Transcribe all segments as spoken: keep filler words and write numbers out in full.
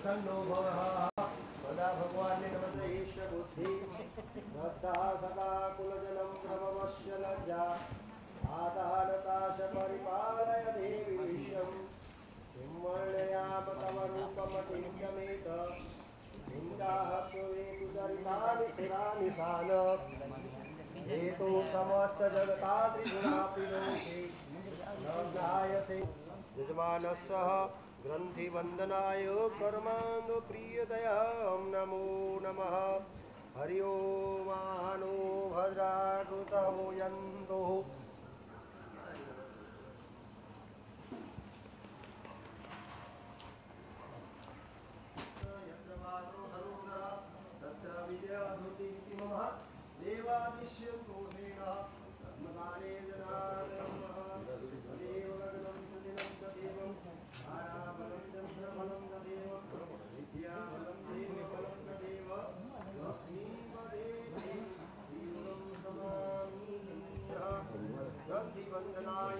प्रसन्नो भवः सदा भगवान् नमस्ते ईश बुद्धि श्रद्धा सदा कुलजनं प्रभवस्य लज्जा आदानताश परिपालय देवी विश्वं किं वर्णयाम तव रूपमचिन्त्यमेत लिङ्गाः प्रुवेतु दरितानि सुरानि तान हेतु समस्त जगतात्रिगुणापिनोषे न ज्ञायसे यजमानस्सह ग्रन्थिवन्दनाय कर्माङ्ग प्रियतया नमो नमः हरि ओम आनो भद्राकृतः यन्तु यत्र वासो हरोदरा तत्र विजयधुति इति मम देवादिश्यन्तो हेन ब्रह्मकाले जनार्दनः तदेव गगनं सुदिनं तदेवं ताराबलं चन्द्रबलं तदेव विद्याबलं देवबलं तदेव लक्ष्मीपदे जीवनं समामि ग्रन्थिवन्दनाय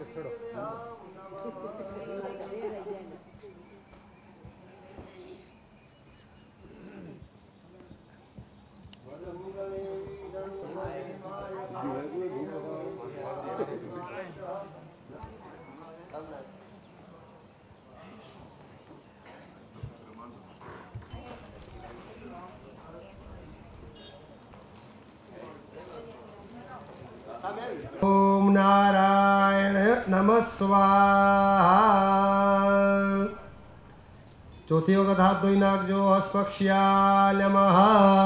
ओम नारायण नमः स्वाहा। चौथी वखत हाथ धोई नाखजो हस्पक्ष्याय नमः।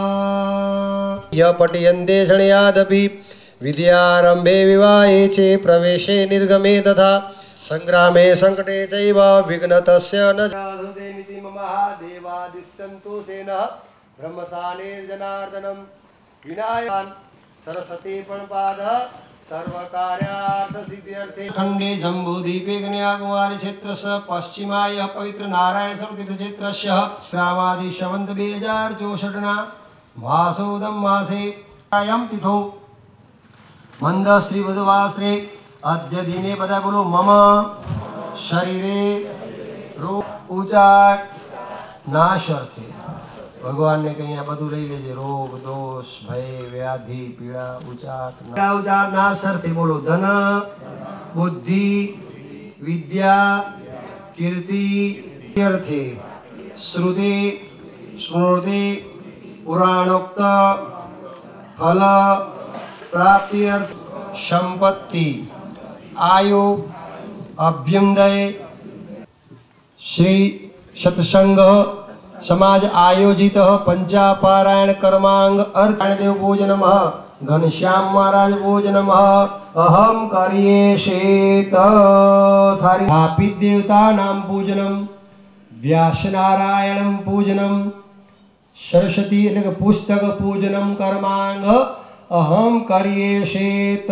य पठयन्ते शृणुयादपि विद्यारम्भे विवाहे चे प्रवेशे निर्गमे तथा संग्रामे संकटे चैव विघ्नतस्य न जायते मम देवादिस्सन्तु सेनः ब्रह्मसाने जनार्दनं विनायकान् सरस्वती प्रणपाद सर्वकार्यार्थ सिद्ध्यर्थे खंडे जम्बूद्वीपे कन्याकुमारी क्षेत्रस्य पश्चिमाय पवित्र नारायण तीर्थ क्षेत्रस्य ग्रामादि शवंत दो हज़ार चौसठ ना मासोदम मासे अयं तिथौ मंद श्री बुधवासरे अद्य दिने बधा बोलो मम शरीरे रोग उचाट नाशर्थे भगवान ने कहीं बधु लई लेजे रोग दोष भय व्याधि पीड़ा उचाट उचाट नाशर्थे बोलो धन बुद्धि विद्या कीर्ति अर्थे श्रुति स्मृति पुराणोक्त फल प्राप्ति अर्थ संपत्ति आयु अभ्युदय श्री सत्संग समाज आयोजित पंचापारायण कर्मांग अर्थ देव पूजनम घनश्याम महाराज पूजनम अहम करियेशेत थारी देवता नाम पूजनम व्यास नारायणम पूजनम सरस्वती पुस्तक पूजनम कर्मांग अहम करियेशेत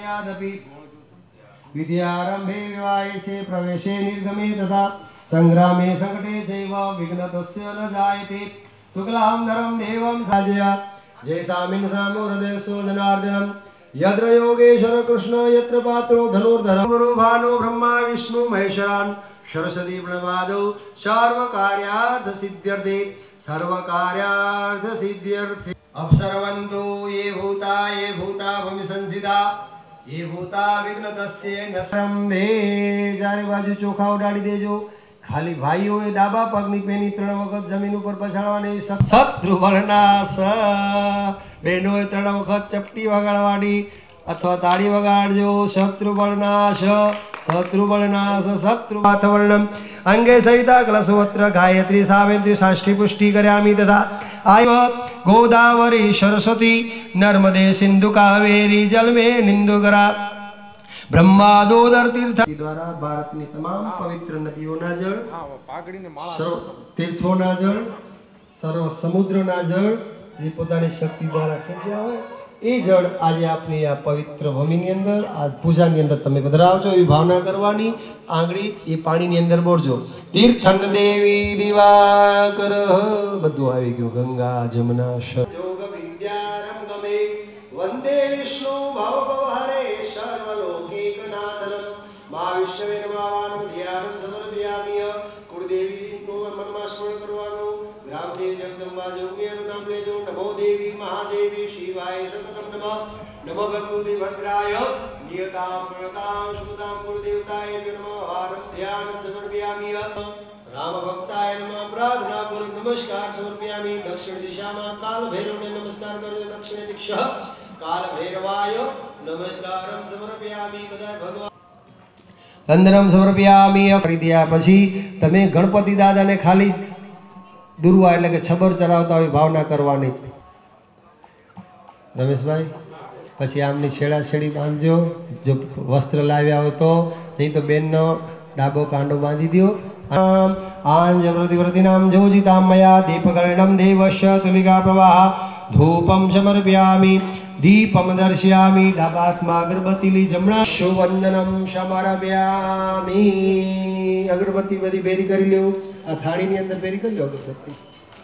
विद्यारंभे विवाहे चे प्रवेशे निर्गमे तथा संग्रामे संकटे चैव विघ्नतस्य न जायते शुक्लां धरं देवं साजया जय सामिन सामो हृदय सो जनार्दनम यत्र योगेश्वर कृष्ण यत्र पात्रो धनुर्धर गुरु भानो ब्रह्मा विष्णु महेश्वरान् सरस्वती प्रणवादो सर्व कार्यार्थ सिद्ध्यर्थे सर्व कार्यार्थ सिद्ध्यर्थे अवसरवन्तु ये भूता ये भूता भूमि संसिदा ये भूता विघ्नतस्य न संभे चारे बाजू चोखा उडाड़ी देजो खाली भाईओ ए डाबा पगनी पेनी त्रण वखत जमीन पर पछाड़वानी शत्रु बलनाश बहनों ए त्रण वखत चपटी वगाड़वानी अथवा ताड़ी वगाड़जो शत्रु बलनाश शत्रु बलनाश शत्रु वातावरणम अंगे सहिता कलशवत्र गायत्री सावित्री षष्ठी पुष्टि करयामि तथा आय गोदावरी सरस्वती नर्मदे सिंधु कावेरी जल में निंदुकरा ब्रह्मादोदर तीर्थ द्वारा भारत की तमाम पवित्र नदियों ना जल सर्व तीर्थों ना जल सर्व समुद्र ना जल जे पोतानी शक्ति द्वारा खेंच्या होय ए जल आज आपनी आ पवित्र भूमि ની અંદર આ પૂજા ની અંદર તમે પધરાવજો એવી ભાવના કરવાની આંગળી એ પાણી ની અંદર બોળજો તીર્થન દેવી દિવાકર બધું આવી ગયું ગંગા જમુના યોગ વિદ્યારમ ગમે વંદે વિષ્ણુ ભવ ભવ હરે સર્વલોકૈકનાથન મા વિશ્વે નમાવાન ધ્યાન સમર્પયામિ કુળદેવી નો મનમાં સ્મરણ કરવા बाजोग्यनु नाम लेजो नमो देवी महादेवी शिवाय सततं नमः नमो भगवते भद्राय नियतां प्रणतां सुखदां गुरुदेवताय नमः आरं ध्यानं समर्पयामि राम भक्ताय नमः प्रार्थना पूर्वक नमस्कार समर्पयामि दक्षिण दिशा में काल भैरव ने नमस्कार करो दक्षिण दिशा काल भैरवाय नमस्कारं समर्पयामि बधाई भगवान वंदनम समर्पयामि કરી દિયા પછી તમે ગણપતિ દાદાને ખાલી દુર્વા એટલે કે છબર ચરાવતા હોય ભાવના કરવાની રમેશભાઈ પછી આમની છેડા છેડી બાંધજો જો વસ્ત્ર લાવ્યા હોય તો નહીં તો બેનનો ડાબો કાંડો બાંધી દો आंज प्रतिव्रतीनां जोजितां मया दीपकर्णं देवस्य तुलिका प्रवाह धूपं समर्पयामि दीपं दर्शयामि डाबात्मा अगरबत्ती जमणा सुवंदनं समर्पयामि अगरबत्ती बधी बेरी करी लो आ थाळी ની અંદર બેરી કરી લો અગરબત્તી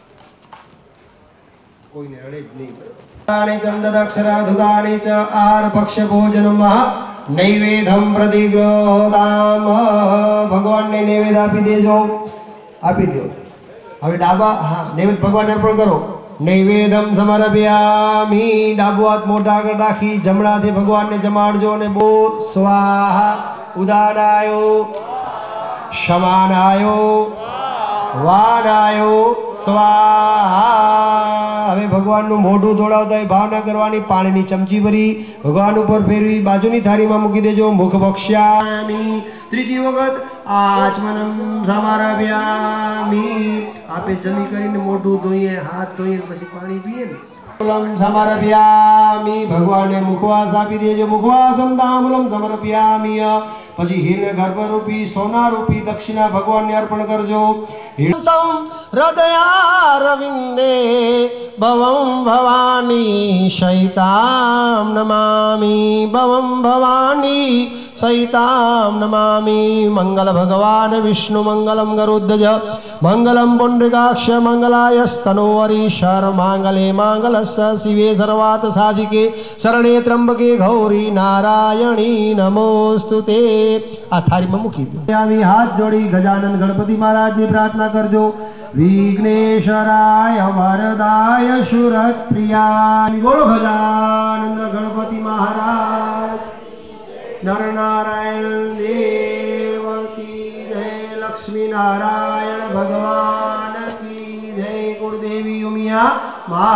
કોઈને અડે જ નહીં તાણે ચંદદક્ષરા ધુદાને ચ આહાર ભક્ષ્ય ભોજનમ नैवेद्यम प्रतिग्रहोदाम भगवान ने नैवेद्य आपी देजो आपी दो હવે ડાબા હા નૈવેદ્ય ભગવાન અર્પણ કરો નૈવેદ્યમ સમર્પયામિ ડાબો હાથ મોઢા આગળ રાખી જમણાથી ભગવાનને જમાડજો અને બો સ્વાહા ઉદાનાયો શમાનાયો વાનાયો સ્વાહા હવે ભગવાનનું મોઢું ધોળાવતા ભાવના કરવાની પાણીની ચમચી ભરી ભગવાન ઉપર ફેરવી બાજુની થાળીમાં મૂકી દેજો મુખ ભક્ષ્યામિ ત્રીજી વખત આચમનમ સમર્પયામિ આપે જમી કરીને મોઢું ધોઈએ હાથ ધોઈએ પછી પાણી પીએ ને તાંબૂલમ સમર્પયામિ ભગવાનને મુખવાસ આપી દેજો મુખવાસમ તાંબૂલમ સમર્પયામિ પછી હિરણ્ય ગર્ભરૂપી સોનારૂપી દક્ષિણા ભગવાનને અર્પણ કરજો હિરણ્યમ હૃદયારવિંદે ભવં ભવાની સહિતાં નમામિ ભવં ભવાની सहितां नमामि मंगल भगवान विष्णु मंगलम गरुड़ध्वज मंगलम पुंडरीकाक्ष मंगलायस्तनोहरि सर्वमांगले मांगल्य शिवे सर्वार्थ साधिके शरणे त्र्यंबके गौरी नारायणी नमोस्तुते आ थारी में मूकी दो आमी हाथ जोड़ी गजानन गणपति महाराज की प्रार्थना करजो विघ्नेश्वराय वरदाय सुरप्रियाय बोलो गजानन गणपति महाराज नर नारायण देव की जय लक्ष्मी नारायण भगवान की जय कुलदेवी उमिया मां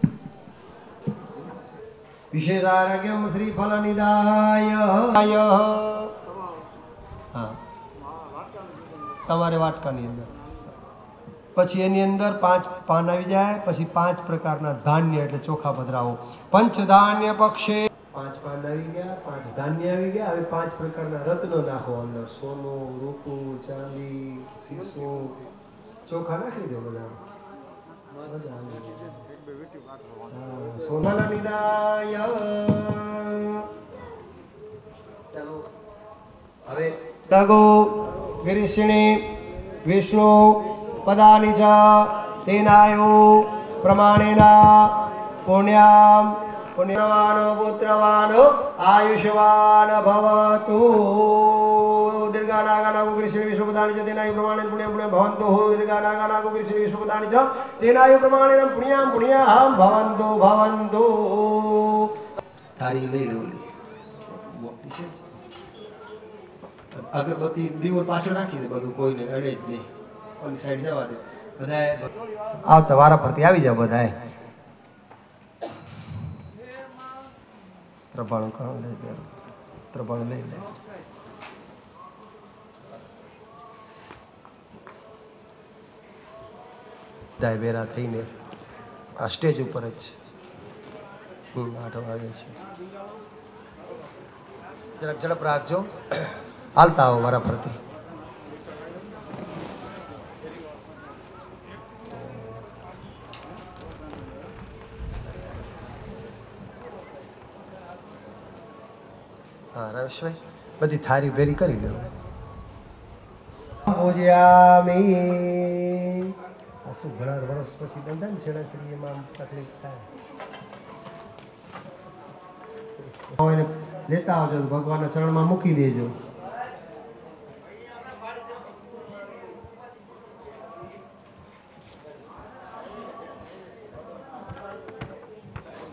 विशेष आरोग्यम श्री फल निदाय हाँ तमारे वाटकानी अंदर પછી એની અંદર પાંચ પાન આવી જાય પછી પાંચ પ્રકારના ધાન્ય એટલે ચોખા પધરાવો પંચધાન્ય પક્ષે पांच पान આવી ગયા પાંચ ધાન્ય આવી ગયા હવે પાંચ પ્રકારના રત્નો નાખો અંદર સોનું રૂપું ચાંદી સીસું ચોખા નાખી દો બધા સોનાના નિદાય ચાલો હવે તગો ગિરીશિણી વિષ્ણુ પદાની ચ તેનાયો પ્રમાણેના પુણ્યામ पुण्यवानो पुत्रवानो आयुष्यवान भवतु दीर्घानागानागो कृष्ण विश्वपदानि च तेनायु प्रमाणेन पुण्यं पुण्यं भवन्तु दीर्घानागानागो कृष्ण विश्वपदानि च तेनायु प्रमाणेन पुण्यं पुण्यं भवन्तु भवन्तु तारी लई लो अगरबत्ती दीवो पाछળ રાખી દે બધું કોઈને અડે જ નહીં ઓલી સાઈડ જવા દે બધાય આવતા વારા પરથી આવી જાવ બધાય પ્રભાણું કાં લઈ લે પ્રભાણું લઈ લે દાય બેરા થઈને આ સ્ટેજ ઉપર જ આઠ વાગે છે જરાક ઝડપ રાખજો હાલતા આવો મારા પ્રતિ हाँ रमेशभाई बधी थारी भेरी करी लो पूज्यामी आसु घणा वर्ष पछी बंधन छेड़ा छेड़ी में तकलीफ थाय ओने लेता आवजो भगवान चरण में मूकी देजो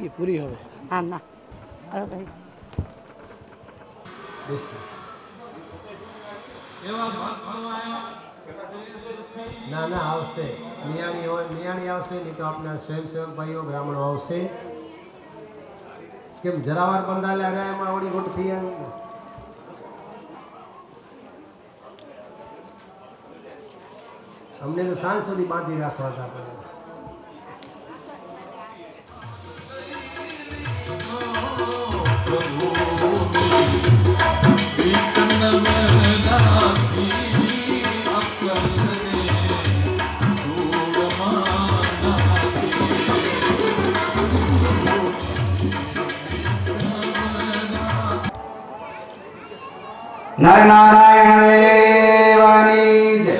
ગઈ પૂરી હવે. હા ના અરે ભાઈ ના ના આવશે નિયાણી હોય નિયાણી આવશે નહીં તો આપણા સ્વયંસેવક ભાઈઓ બ્રાહ્મણો આવશે. કેમ જરાવાર બંધાલે અરે એમાં આવડી ગોઠવી અમને તો સાંજ સુધી બાંધી રાખવા હતા. नर नारायण देवानी जय।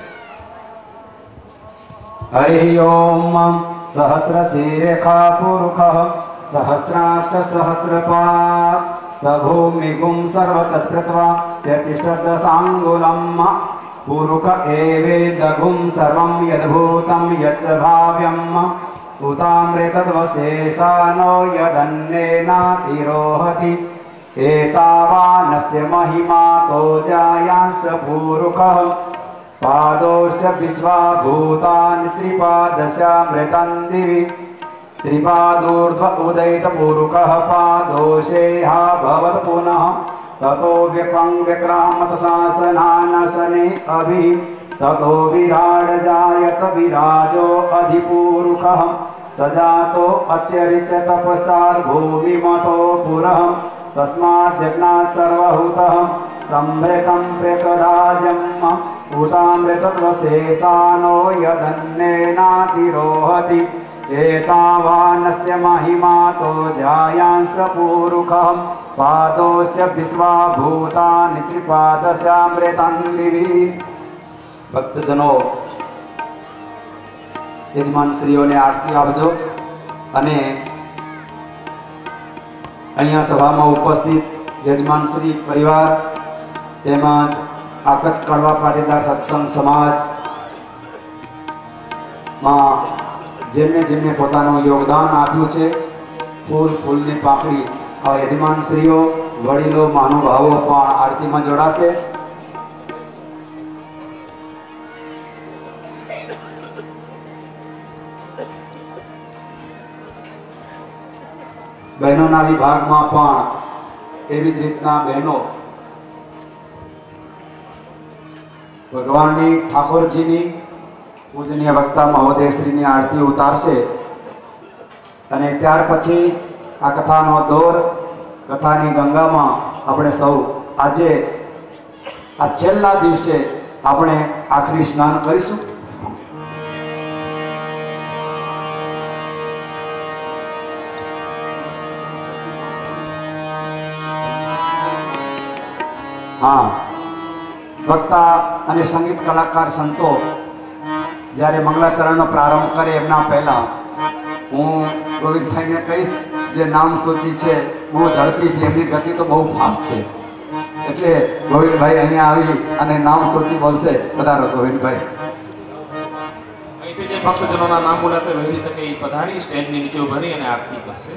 हरि ओम सहस्रशीरेखा पुरुषः सहस्राक्ष सहस्रपात् सभूमिगुं सर्वतस्पृत्वा यतिष्ठदशाङ्गुलम् पुरुष एवेदगुं सर्वं यद्भूतं यच्च भाव्यम् उतामृतत्वशेषानो यदन्नेनातिरोहति एतावानस्य महिमा तो जायांस पूरुकः पादोश्च विश्वाभूतानि त्रिपादस्यामृतं दिवि त्रिपादोर्ध्व उदयितपूरुकः पादोषेहा भवत् पुनः ततो व्यक्वं व्यक्रामतशासनानशने अभि ततो विराड जायत विराजो अधिपूरुकः सजातो अत्यरिच्य तपश्चात् भूमिमतो पुरः तस्मात् यज्ञात् सर्वभूतः संभृतं प्रकराजम् उतामृतत्वशेषानो यदन्नेनातिरोहति एतावानस्य महिमा तो जायांस पूरुषः पादोस्य विश्वाभूतानि त्रिपादस्यामृतं दिवि। भक्तजनो यजमान श्रीओने आरती आपजो अने अहींया सभामां उपस्थित यजमान श्री परिवार તેમજ આકચ કડવા પાટીદાર સત્સંગ સમાજમાં જેમને જેમને પોતાનું યોગદાન આપ્યું છે ફૂલ ફૂલની પાકડી આ યજમાનશ્રીઓ વડીલો મહાનુભાવો પણ આરતીમાં જોડાશે। બહેનોના વિભાગમાં પણ એવી જ રીતના બહેનો ભગવાનની ઠાકોરજીની પૂજનીય વક્તા મહોદયશ્રીની આરતી ઉતારશે અને ત્યાર પછી આ કથાનો દોર કથાની ગંગામાં આપણે સૌ આજે આ છેલ્લા દિવસે આપણે આખરી સ્નાન કરીશું। हाँ वक्ता અને સંગીત કલાકાર સંતો જ્યારે મંગલાચરણનો પ્રારંભ કરે એમના પહેલા હું ગોવિંદભાઈને કહીશ જે નામ સૂચિ છે બહુ ઝડપીથી એમની ગતિ તો બહુ ફાસ્ટ છે એટલે ગોવિંદભાઈ અહીંયા આવી અને નામ સૂચિ બોલશે। પધારો ગોવિંદભાઈ। અહીંથી જે ભક્તજનોના નામ બોલાતો વહેલી તકે એ પધારી સ્ટેજની નીચે ઉભરી અને આરતી કરશે।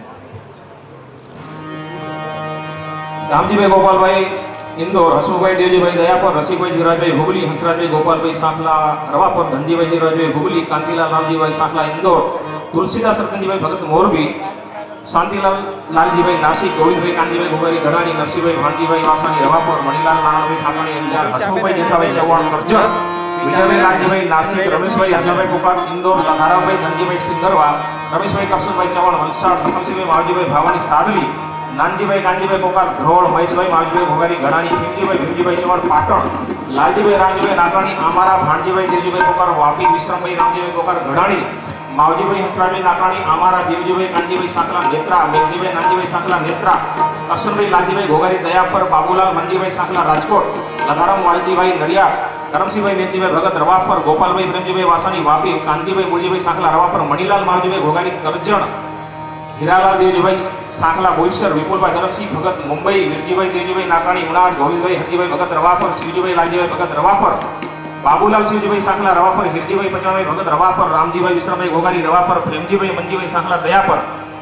રામજીભાઈ ગોપાલભાઈ इंदौर, हसमुखभाई देवजीभाई दयापर, रसिकभाई जीवराजभाई हुबली, हंसराजभाई गोपालभाई सांखला रवापर, धनजीभाई जीवराजभाई हुबली, कांतिलाल रामजीभाई सांखला इंदौर, तुलसीदास रतनजीभाई भगत मोरबी, शांतिलाल लालजीभाई नासिक, गोविंदभाई कांजीभाई घुमारी घराणी, नरसिंहभाई भाणजीभाई वासानी रवापर, मणिलाल नानाभाई ठाकणी अंजार, हसमुखभाई जेठाभाई चौहान करजण, विजयभाई लालजीभाई नासिक, रमेशभाई अजयभाई कोकार इंदौर, नारायणभाई धनजीभाई सिंगरवा, रमेशभाई करसनभाई चौहान वलसाड, लखनसिंहभाई मावजीभाई भावानी साधवी, नानजीभाई कांजीभाई कोकार ध्रोळ, महेशभाई मावजीभाई घोगारी घणानी, भीमजीभाई भीमजीभाई चौहान पाटण, लालजीभाई रामजीभाई नागराणी आमारा, भाणजीभाई देवजीभाई कोकार वापी, विश्रामभाई रामजीभाई कोकार घणानी, मावजीभाई हंसराजभाई नागराणी आमारा, देवजीभाई कांजीभाई सांखला नेत्रा, मेघजीभाई नानजीभाई सांखला नेत्रा, करशनभाई लालजीभाई घोगारी दयापर, बाबूलाल मनजीभाई सांखला राजकोट, लधाराम वालजीभाई नडियाद, करमसिंहभाई मेघजीभाई भगत रवापर, गोपालभाई प्रेमजीभाई वासानी वापी, कांजीभाई मुरजीभाई सांखला रवापर, मणिलाल मावजीभाई घोगारी करजण, हीरालाल देवजीभाई सांखला बोईसर, विपुलभाई धरमसिंह भगत मुंबई, वीरजीभाई देवजीभाई नाकाणी उनाद, गोविंदभाई हरजीभाई भगत रवापर, शिवजीभाई लालजीभाई भगत रवापर, बाबूलाल शिवजीभाई सांखला रवापर, हिरजीभाई पचणभाई भगत रवापर, रामजीभाई विश्रामभाई घोगारी रवापर, प्रेमजीभाई मनजीभाई सांखला दयापर,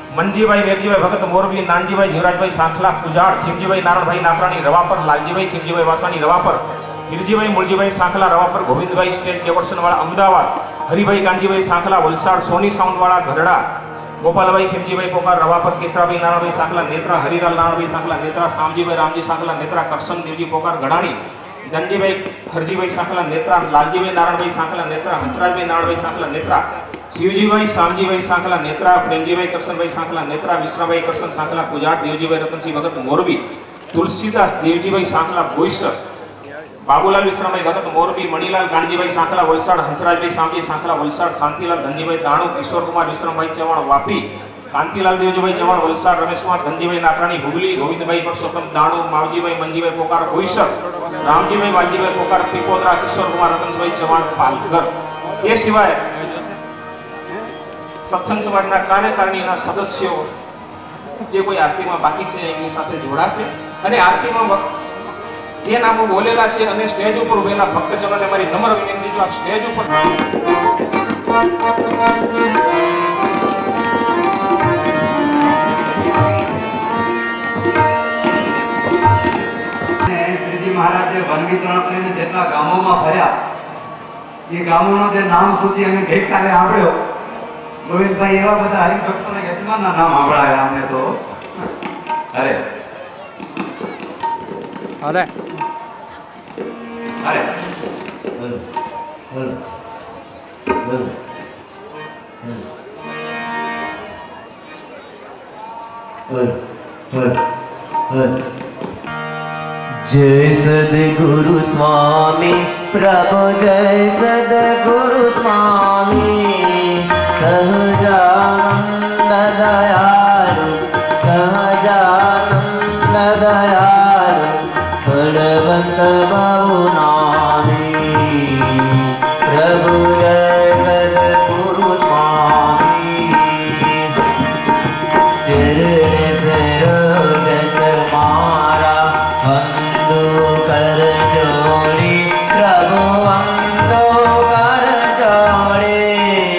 મંજીભાઈ વેરજીભાઈ ભગત મોરબી, નાનજીભાઈ જીવરાજભાઈ સાંખલા કુજાડ, ખીમજીભાઈ નારણભાઈ નાકરાણી રવાપર, લાલજીભાઈ ખીમજીભાઈ વાસાણી રવાપર, હિરજીભાઈ મૂળજીભાઈ સાંખલા રવાપર, ગોવિંદભાઈ સ્ટેજ ડેકોરેશન વાળા અમદાવાદ, હરિભાઈ કાનજીભાઈ સાંખલા વલસાડ, સોની સાઉન્ડ વાળા ગઢડા, ગોપાલભાઈ ખીમજીભાઈ પોકાર રવાપર, કેશરાભાઈ નારાયણભાઈ સાંખલા નેત્રા, હરિલાલ નારાયણભાઈ સાંખલા નેત્રા, શામજીભાઈ રામજી સાંખલા નેત્રા, કરશન દેવજી પોકાર ગઢાણી, ધનજીભાઈ ખરજીભાઈ સાંખલા નેત્રા, લાલજીભાઈ નારાયણભાઈ સાંખલા નેત્રા, હંસરાજભાઈ નારાયણભાઈ સાંખલા નેત્રા, શિવજીભાઈ શામજીભાઈ સાંખલા નેત્રા, પ્રેમજીભાઈ કરશનભાઈ સાંખલા નેત્રા, વિશ્રાભાઈ કરશન સાંખલા કુજાટ, દેવજીભાઈ રતનસિંહ ભગત મોરબી, તુલસીદાસ દેવજીભાઈ સાંખલા બોઈસર, બાબુલાલ વિશ્રામભાઈ ભગત મોરબી, મણીલાલ ગાંધીભાઈ સાંખલા વલસાડ, હંસરાજભાઈ શામજી સાંખલા વલસાડ, શાંતિલાલ ધનજીભાઈ દાણુ, કિશોરકુમાર વિશ્રામભાઈ ચવાણ વાપી, કાંતિલાલ દેવજીભાઈ ચવાણ વલસાડ, રમેશકુમાર ધનજીભાઈ નાકરાણી હુગલી, ગોવિંદભાઈ પરસોત્તમ દાણુ, માવજીભાઈ મંજીભાઈ પોકાર બોઈસર, રામજીભાઈ વાલજીભાઈ પોકાર ત્રિકોદરા, કિશોરકુમાર રતનભાઈ ચવાણ પાલઘર. એ સિવાય સત્સંગ સમાજના કાર્યકારિણીના સદસ્યો જે કોઈ આરતીમાં બાકી છે એમની સાથે જોડાશે અને આરતીમાં જે નામો બોલેલા છે અને સ્ટેજ ઉપર ઉભેલા ભક્તજનોને મારી નમ્ર વિનંતી જો આપ સ્ટેજ ઉપર શ્રીજી મહારાજે વનવી ચણતરીને જેટલા ગામોમાં ફર્યા એ ગામોનો જે નામ સૂચિ અમે ગઈકાલે સાંભળ્યો. ગોવિંદભાઈ એવા બધા હરિભક્તોને યજમાનના નામ સાંભળાયા અમને તો. અરે અરે અરે जय सद्गुरु स्वामी प्रभु जय सद्गुरु स्वामी सहजानंद दयालु सहजानंद दयालु बलवंत बहु नामी प्रभु जय सद्गुरु स्वामी चरण सरोज मारा वंदो कर जोड़ी प्रभु वंदो कर जोड़ी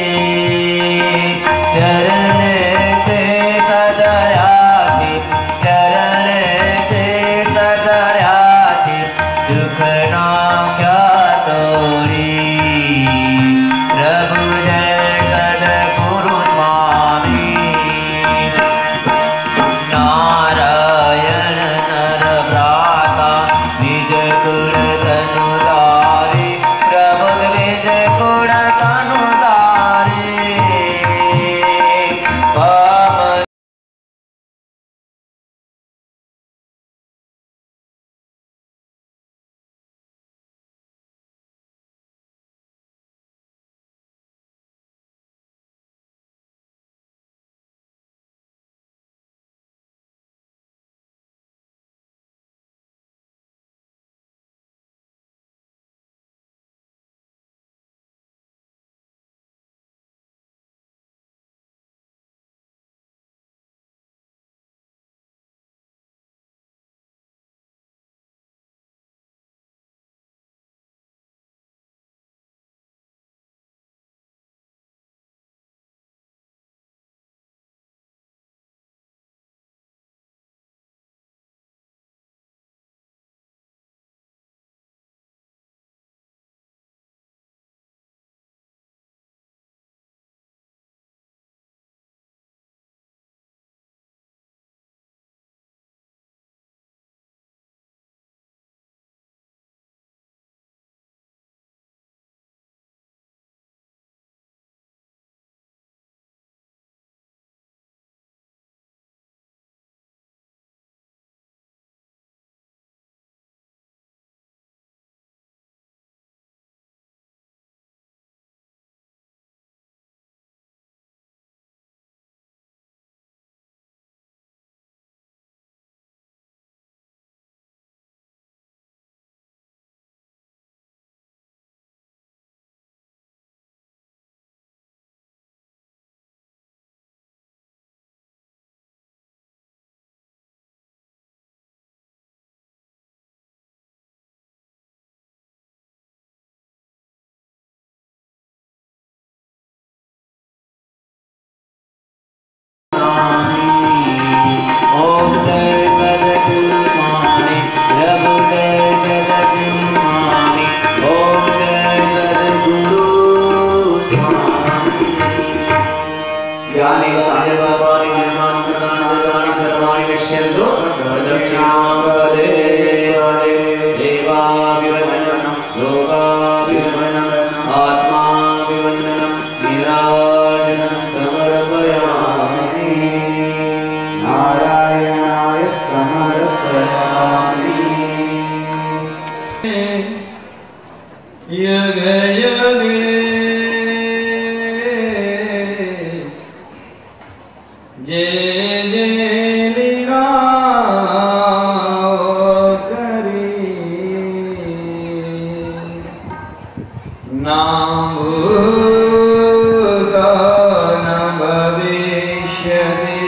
नाभूतो न भविष्यति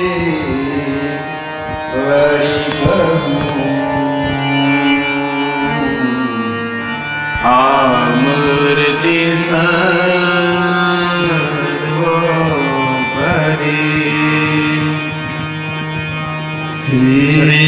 वरी कहूं आमूर्ति सर्वोपरि श्री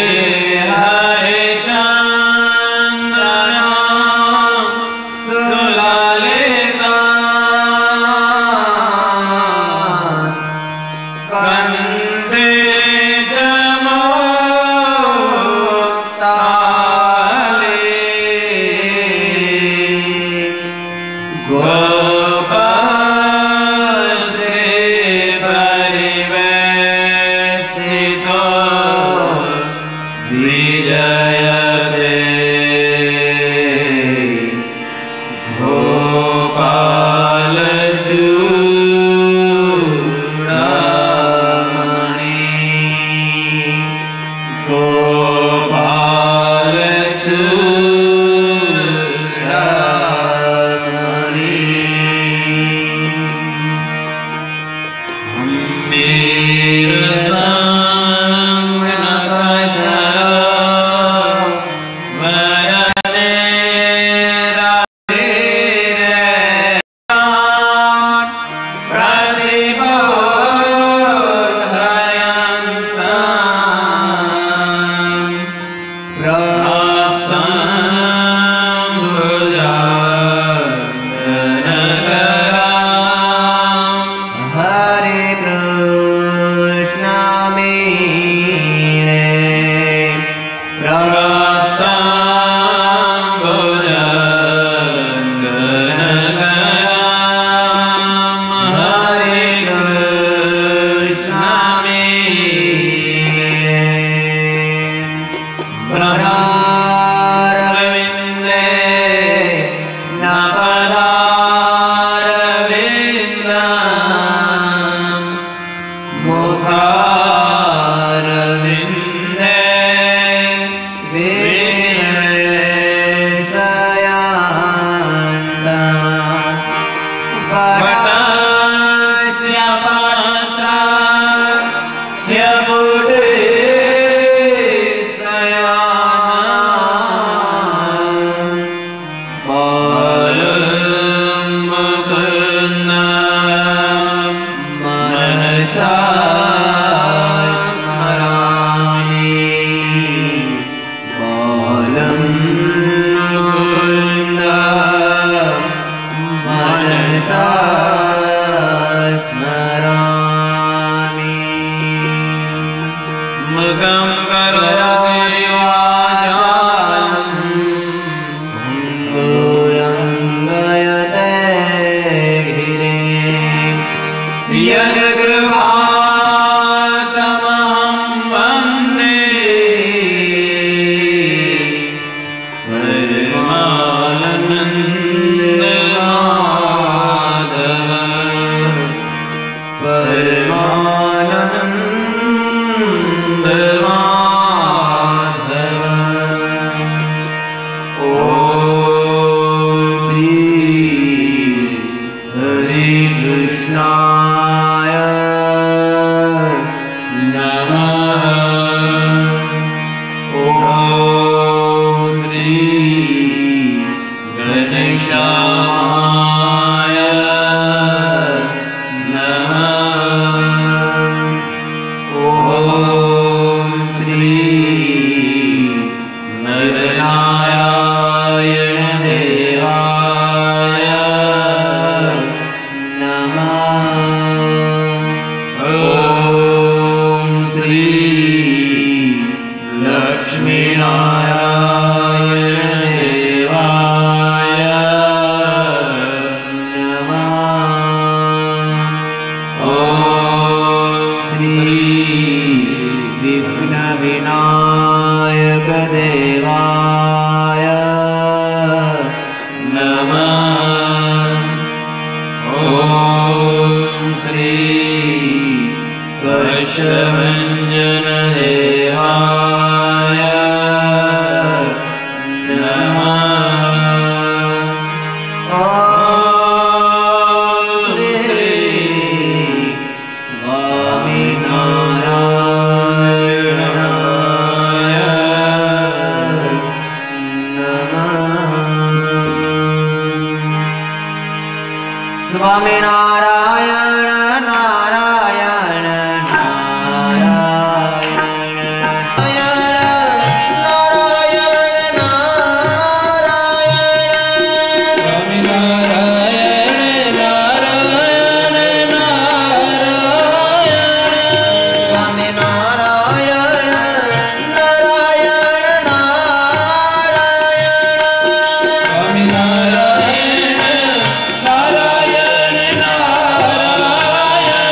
सर्वांगे हरे चंदना नारायण नारायण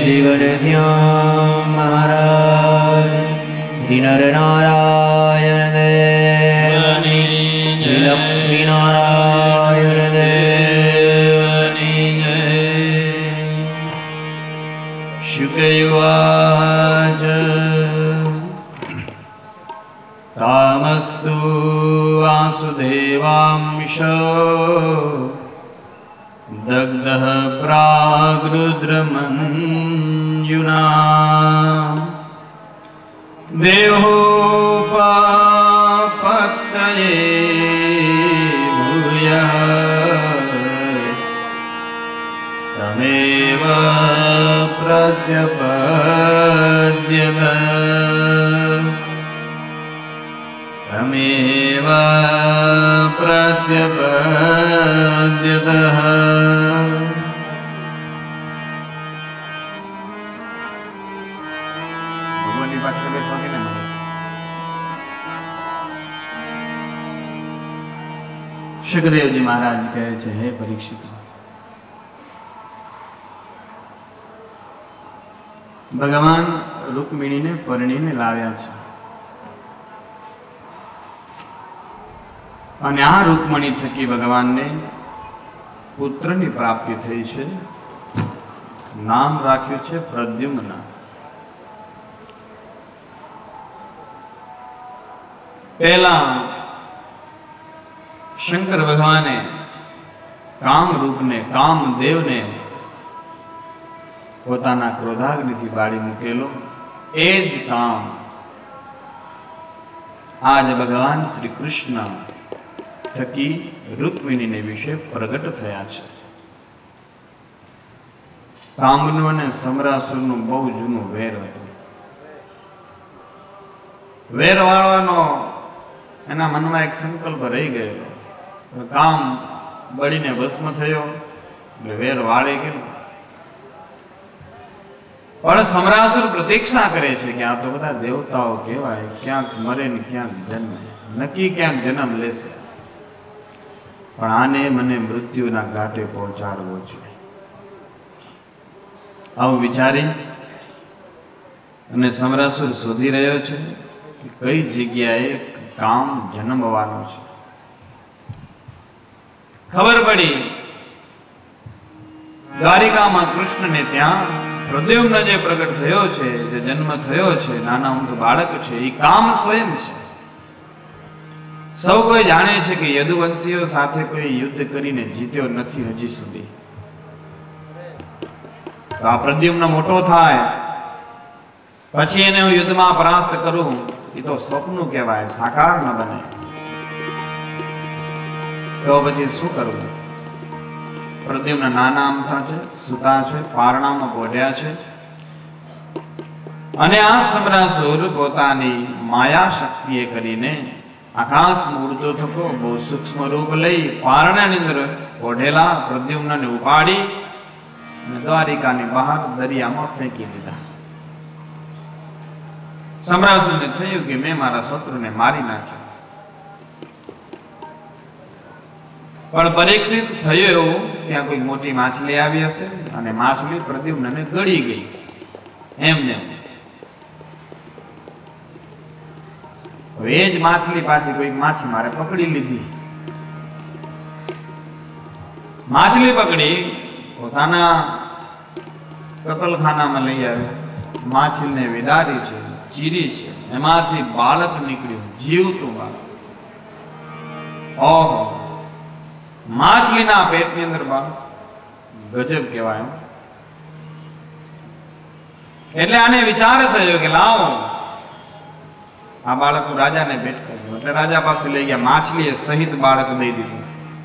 શ્રી ઘનશ્યામ મહારાજ, શ્રી નરનારાયણ દેવની જય, શ્રી લક્ષ્મી નારાયણ દેવની જય. શુકયુવાચ કામસ્તુ વાસુદેવાંશ દગ્ધઃ પ્રાગૃદ્રમન્યુના દેહોપપત્તયે ભૂયઃ તમેવ પ્રત્યપદ્યત તમેવ પ્રત્યપદ્યત. ભગવાનની પાછળ બેસવા કે નહીં? સુખદેવજી મહારાજ કહે છે, હે પરીક્ષિત, ભગવાન રૂકમિણીને પરણીને લાવ્યા છે અને આ રૂકમણી થકી ભગવાનને પુત્રની પ્રાપ્તિ થઈ છે. નામ રાખ્યું છે પ્રદ્યુમ્ન. પહેલા શંકર ભગવાને કામરૂપને કામદેવને પોતાના ક્રોધાગ્નિથી બાળી મૂકેલો. એ જ કામ આજ ભગવાન શ્રી કૃષ્ણ થકી રૂકમિણીને વિશે પ્રગટ થયા છે. કામનું અને સમરાસુરનું બહુ જૂનું વેર હતું. વેર વાળવાનો એના મનમાં એક સંકલ્પ રહી ગયેલો. કામ બળીને ભસ્મ થયો એટલે વેર વાળે ગયો. પણ સમરાસુર પ્રતીક્ષા કરે છે કે આ તો બધા દેવતાઓ કહેવાય, ક્યાંક મરે ને ક્યાંક જન્મે, નક્કી ક્યાંક જન્મ લેશે, પણ આને મને મૃત્યુના ઘાટે પહોંચાડવો છે. આવું વિચારી અને સમરાસુર શોધી રહ્યો છે કે કઈ જગ્યાએ કામ જન્મવાનો છે. ખબર પડી દ્વારિકામાં કૃષ્ણને ત્યાં પ્રદ્યુમ્ન જે પ્રગટ થયો છે, જે જન્મ થયો છે, નાના ઊંઘ બાળક છે, એ કામ સ્વયં છે. સૌ કોઈ જાણે છે કે યદુવંશીઓ સાથે કોઈ યુદ્ધ કરીને જીત્યો નથી હજી સુધી. તો આ પ્રદ્યુમ્ન મોટો થાય પછી એને હું યુદ્ધમાં પરાસ્ત કરું, એ તો સ્વપ્ન કહેવાય, સાકાર ન બને. તો પછી શું કરવું? પ્રદ્યુમ્ન નાના અમથા છે, સુતા છે, પારણામાં પોઢ્યા છે અને આ સમરાસુર પોતાની માયા શક્તિએ કરીને આકાશમાં ઉડતો થતો બહુ સૂક્ષ્મ રૂપ લઈ પારણાની અંદર પોઢેલા પ્રદ્યુમ્નને ઉપાડી દ્વારિકાની બહાર દરિયામાં ફેંકી દીધા. સમરાસુરને થયું કે મેં મારા શત્રુને મારી નાખ્યો. પણ પરીક્ષિત થયું એવું, ત્યાં કોઈ મોટી માછલી આવી હશે અને માછલી પ્રદ્યુમ્નને ગળી ગઈ. એમને એ જ માછલી પાછી કોઈ માછીમારે પકડી લીધી. માછલી પકડી પોતાના કતલખાનામાં લઈ આવે. માછલીને વિદારી છે, ચીરી છે, એમાંથી બાળક નીકળ્યું, જીવતું બાળક. ઓહો, માછલીના પેટની અંદર બાળક, ગજબ કહેવાય. એટલે આને વિચાર થયો કે લાવો આ બાળક રાજાને ભેટ કર્યું. એટલે રાજા પાસે લઈ ગયા. માછલીએ સહિત બાળક દઈ દીધું.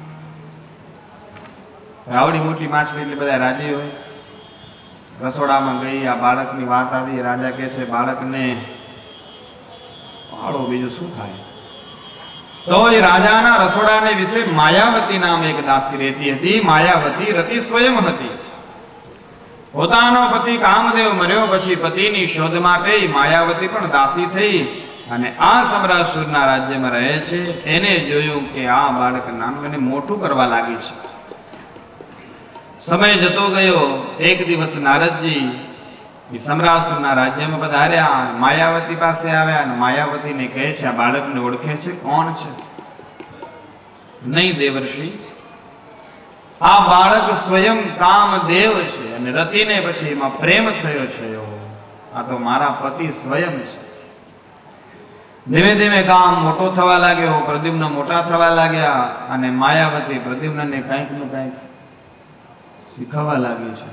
આવડી મોટી માછલી એટલે બધા રાજી હોય. રસોડામાં ગઈ, આ બાળકની વાત આવી. રાજા કહે છે બાળકને પાડો, બીજું શું થાય? તો એ રાજાના રસોડાને વિશે માયાવતી નામ એક દાસી રહેતી હતી. માયાવતી રતિ સ્વયં હતી. પોતાનો પતિ કામદેવ મર્યો પછી પતિની શોધ માટે માયાવતી પણ દાસી થઈ અને આ સમરાસુરના રાજ્યમાં રહે છે. એને જોયું કે આ બાળક નાનું, એને મોટું કરવા લાગી છે. સમય જતો ગયો. એક દિવસ નારદજી એ સમ્રાસુરના રાજ્યમાં પધાર્યા, માયાવતી પાસે આવ્યા અને માયાવતીને કહે છે, આ બાળકને ઓળખે છે? કોણ છે? નહીં દેવર્ષિ, આ બાળક સ્વયં કામદેવ છે અને રતિને પછી એમાં પ્રેમ થયો છે. આ તો મારા પતિ સ્વયં છે. ધીમે ધીમે કામ મોટો થવા લાગ્યો, પ્રદ્યુમ્ન મોટા થવા લાગ્યા અને માયાવતી પ્રદ્યુમ્નને કંઈક નું કંઈક શીખવવા લાગી છે.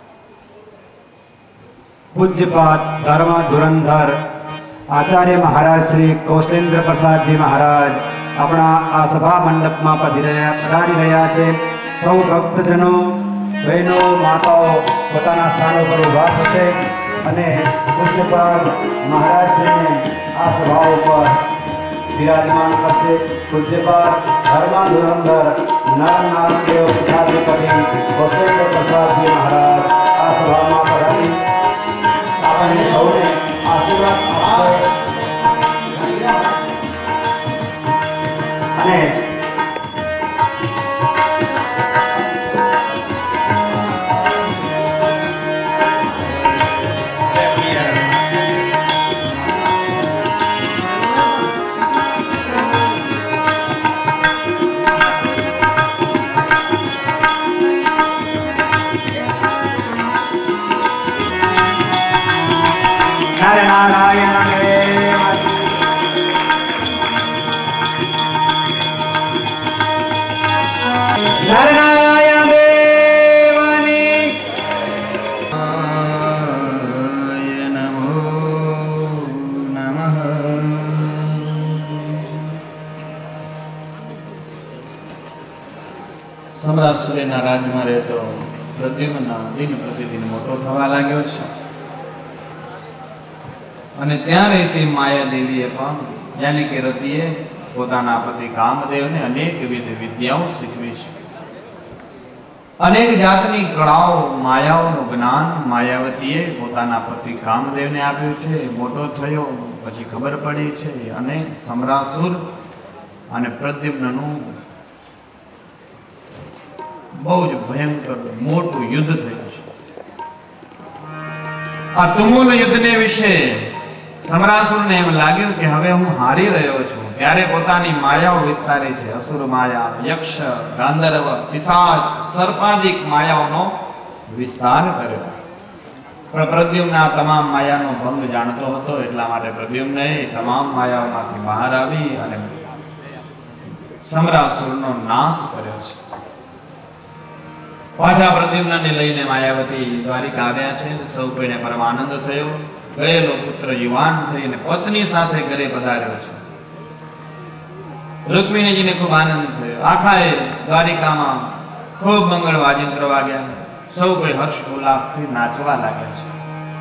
પૂજ્યપાદ ધર્મ ધુરંધર આચાર્ય મહારાજ શ્રી કૌશલેન્દ્ર પ્રસાદજી મહારાજ આપણા આ સભા મંડપમાં પધારી રહ્યા છે. સૌ ભક્તજનો, બહેનો, માતાઓ પોતાના સ્થાનો પર ઉભા થશે અને પૂજ્યપાદ મહારાજ શ્રીને આ સભા ઉપર વિરાજમાન કરશે. પૂજ્યપાદ ધર્મ ધુરંધર નર નારાયણ પીઠાધિપતિ કૌશલેન્દ્ર પ્રસાદજી મહારાજ આ સભામાં પધારી આપણને સૌને આશીર્વાદ આપશે અને સમ્રાસુરના રાજમાં રહેતો પ્રદ્યુમ્ન દિન પ્રતિદિન મોટો થવા લાગ્યો છે અને ત્યાં રહેતી માયા દેવીએ પણ યાની કે રતિએ પોતાના પતિ કામદેવને અનેકવિધ વિદ્યાઓ શીખવી છે. અનેક જાતની કળાઓ, માયાઓનું જ્ઞાન માયાવતીએ પોતાના પતિ કામદેવને આપ્યું છે. મોટો થયો પછી ખબર પડી છે અને સમ્રાસુર અને પ્રદ્યુમ્નનું બહુ જ ભયંકર મોટું યુદ્ધ થયું છે. આ તુમુલ યુદ્ધને વિશે સમ્રાસુરને એમ લાગ્યું કે હવે હું હારી રહ્યો છું. ત્યારે પોતાની માયાઓ વિસ્તારી છે. અસુર માયા, યક્ષ, ગાંધર્વ, પિશાચ, સર્પાદિક માયાઓનો વિસ્તાર કર્યો. પણ પ્રદ્યુમ્ન આ તમામ માયાનો ભંગ જાણતો હતો. એટલા માટે પ્રદ્યુમ્નએ તમામ માયાઓમાંથી બહાર આવી અને સમ્રાસુરનો નાશ કર્યો છે. પાછા પ્રદ્યુમ્નને લઈને માયાવતી દ્વારિકા આવ્યા છે. સૌ કોઈને પરમ આનંદ થયો. ગયેલો પુત્ર યુવાન થઈને પત્ની સાથે ઘરે પધાર્યો છે. રૂકમિણીજીને ખૂબ આનંદ થયો. આખા દ્વારિકામાં ખૂબ મંગળ વાજિંત્ર વાગ્યા. સૌ કોઈ હર્ષ ઉલ્લાસથી નાચવા લાગ્યા છે.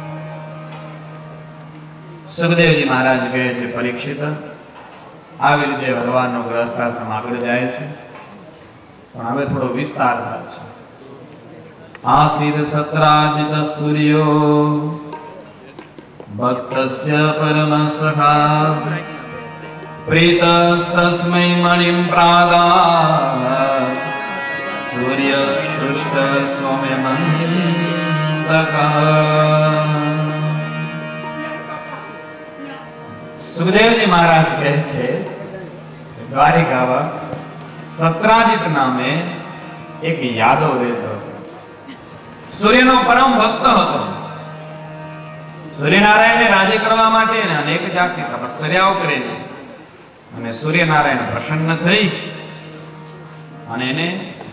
સુખદેવજી મહારાજ કહે છે, પરીક્ષિત, આવી રીતે ભગવાનનો ગ્રહસ્થાશ્રમ આગળ જાય છે, પણ હવે થોડો વિસ્તાર થાય છે. આસીદ સત્રાજિત સૂર્યો ભક્તસ્ય પરમ સખા પ્રીતસ્તસ્મૈ મણિં પ્રાદાત સૂર્યસ્પૃષ્ટ સૌમ્યમંતકા. સુખદેવજી મહારાજ કહે છે, દ્વારિકામાં સત્રાજિત નામે એક યાદવ રહેતો હતો. સૂર્યનો પરમ ભક્ત હતો. સૂર્યનારાયણને રાજી કરવા માટે અનેક જાતની તપસ્યાઓ કરેલી અને સૂર્યનારાયણ પ્રસન્ન થઈ અને એને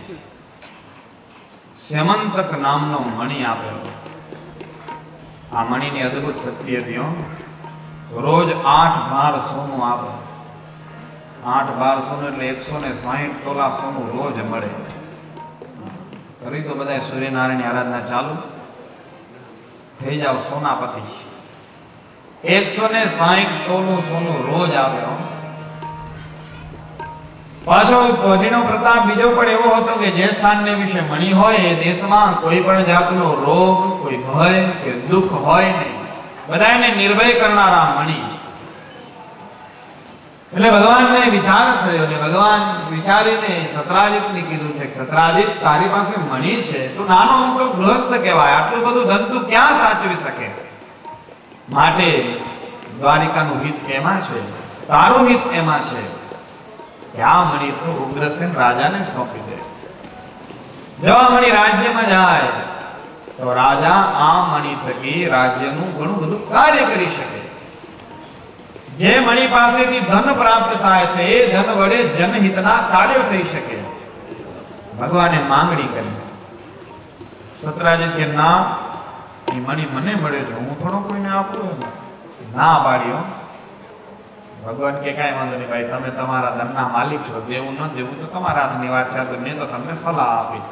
સ્યમંતક નામનો મણિ આપ્યો. આ મણિની અદ્ભુત શક્તિ હતી. રોજ આઠ બાર સોનું આપે. આઠ બાર સોનું એટલે એકસો ને સાહીઠ તોલા સોનું રોજ મળે. કરી તો બધા સૂર્યનારાયણની આરાધના ચાલુ થઈ જાવ સોનાપતિ. એકસો ને સાહીઠ તોલું સોનું રોજ આવ્યો. પાછો એનો પ્રતાપ બીજો પણ એવો હતો કે જે સ્થાનને વિશે મણિ હોય એ દેશમાં કોઈ પણ જાતનો રોગ, કોઈ ભય કે દુઃખ હોય નહીં. બધાને નિર્ભય કરનારા મણિ. એટલે ભગવાનને વિચાર થયો ને ભગવાન વિચારીને સત્રાજીતને કીધું છે કે સત્રાજીત તારી પાસે મણી છે, તું નાનો મોટો ગૃહસ્થ કહેવાય, આટલું બધું ધન તું ક્યાં સાચવી શકે? માટે દ્વારિકાનું હિત એમાં છે, તારું હિત એમાં છે કે આ મણી તું ઉગ્રસેન રાજાને સોંપી દે. જો આ મણી રાજ્યમાં જાય તો રાજા આ મણી થકી રાજ્યનું ઘણું બધું કાર્ય કરી શકે. જે મણી પાસેથી ધન પ્રાપ્ત થાય છે એ ધન વડે જનહિતના કાર્યો થઈ શકે. ભગવાને માંગણી કરી. સત્રાજીત કે ના, એ મણી મને મળે છે, હું થોડો કોઈને આપું? ના પાડ્યો. ભગવાન કે કાંઈ વાંધો નહીં ભાઈ, તમે તમારા ધનના માલિક છો, દેવું ન દેવું તો તમારા હાથની વાત છે, તો મેં તો તમને સલાહ આપી.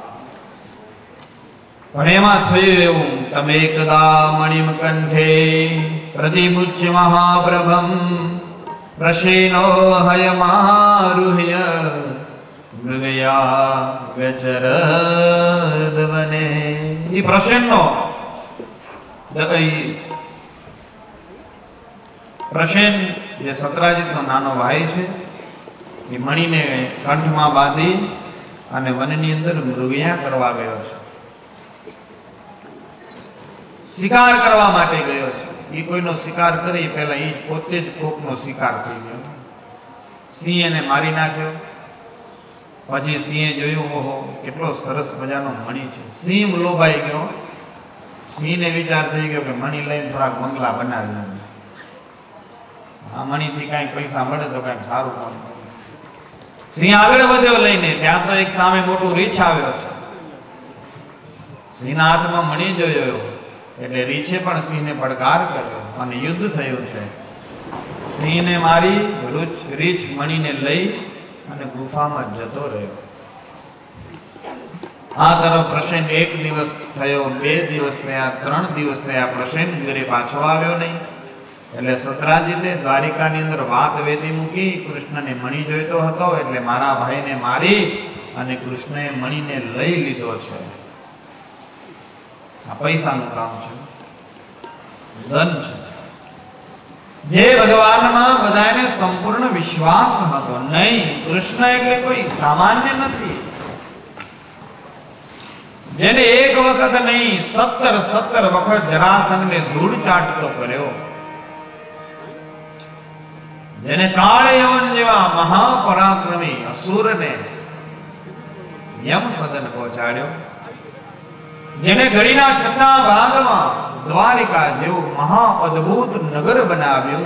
પણ એમાં થયું એવું, તમે એકદા મણિમ કંઠે પ્રતિમુચ્ય મહાપ્રભમ પ્રશેનો હયમારુહ્ય મૃગયા વ્યચરદ વને. ઈ પ્રશેનનો પ્રશેન જે સત્રાજીતનો નાનો ભાઈ છે, એ મણીને કંઠમાં બાંધી અને વનની અંદર મૃગયા કરવા ગયો છે, શિકાર કરવા માટે ગયો છે. એ કોઈનો શિકાર કરી પહેલા એ પોતે જ કોકનો શિકાર થઈ ગયો. સિંહ એને મારી નાખ્યો. પછી સિંહે જોયું, ઓહો કેટલો સરસ મજાનો મણી છે. સિંહ લોભાઈ ગયો. સિંહને વિચાર થઈ ગયો કે મણી લઈને થોડાક બંગલા બનાવી, આ મણીથી કાંઈક પૈસા મળે તો કાંઈક સારું કામ. સિંહ આગળ વધ્યો લઈને, ત્યાં તો એક સામે મોટું રીછ આવ્યો છે. સિંહના હાથમાં મણી જોયો એટલે રીછે પણ સિંહને પડકાર કર્યો અને યુદ્ધ થયું છે. સિંહને મારી રીછ મણીને લઈ અને ગુફામાં જતો રહ્યો. આ તરફ પ્રસેન એક દિવસ થયો, બે દિવસ થયા, ત્રણ દિવસ થયા, પ્રસેન ઘરે પાછો આવ્યો નહીં. એટલે સત્રાજીતે દ્વારિકાની અંદર વાત વેદી મૂકી, કૃષ્ણને મણી જોઈતો હતો એટલે મારા ભાઈને મારી અને કૃષ્ણએ મણીને લઈ લીધો છે. આ પૈસાનું કામ છે, ધન છે. જે ભગવાનમાં બધાને સંપૂર્ણ વિશ્વાસ હતો. નહીં, કૃષ્ણ એટલે કોઈ સામાન્ય નથી. જેને એક વખત નહીં સત્તર સત્તર વખત જરાસંઘને ધૂળ ચાટતો કર્યો, જેને કાળે યવન જેવા મહાપરાક્રમી અસુરને યમ સદન પહોંચાડ્યો, જેને ઘડીના છઠ્ઠા ભાગમાં દ્વારિકા જેવું મહા અદ્ભુત નગર બનાવ્યું,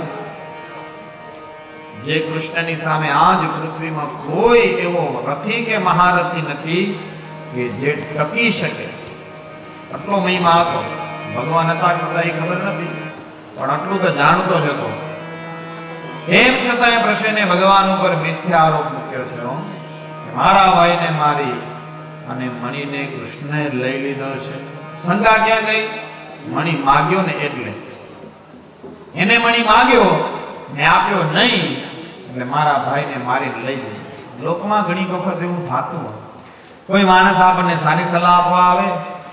જે કૃષ્ણની સામે આજ પૃથ્વીમાં કોઈ એવો રથી કે મહારથી નથી કે જે ટકી શકે. આટલો મહિમા હતો. ભગવાન હતા કે બધા એ ખબર નથી, પણ આટલું તો જાણતો જ હતો. એમ છતાં પ્રસેને ભગવાન ઉપર મિથ્યા આરોપ મૂક્યો છે, મારા ભાઈને મારી અને મણીને કૃષ્ણએ લઈ લીધો છે. શંકા ક્યાં ગઈ? મણી માગ્યો ને એટલે. એને મણી માગ્યો ને આપ્યો નહીં એટલે મારા ભાઈને મારી લઈ ગઈ. લોકમાં ઘણી વખત એવું થતું હોય, કોઈ માણસ આપણને સારી સલાહ આપવા આવે,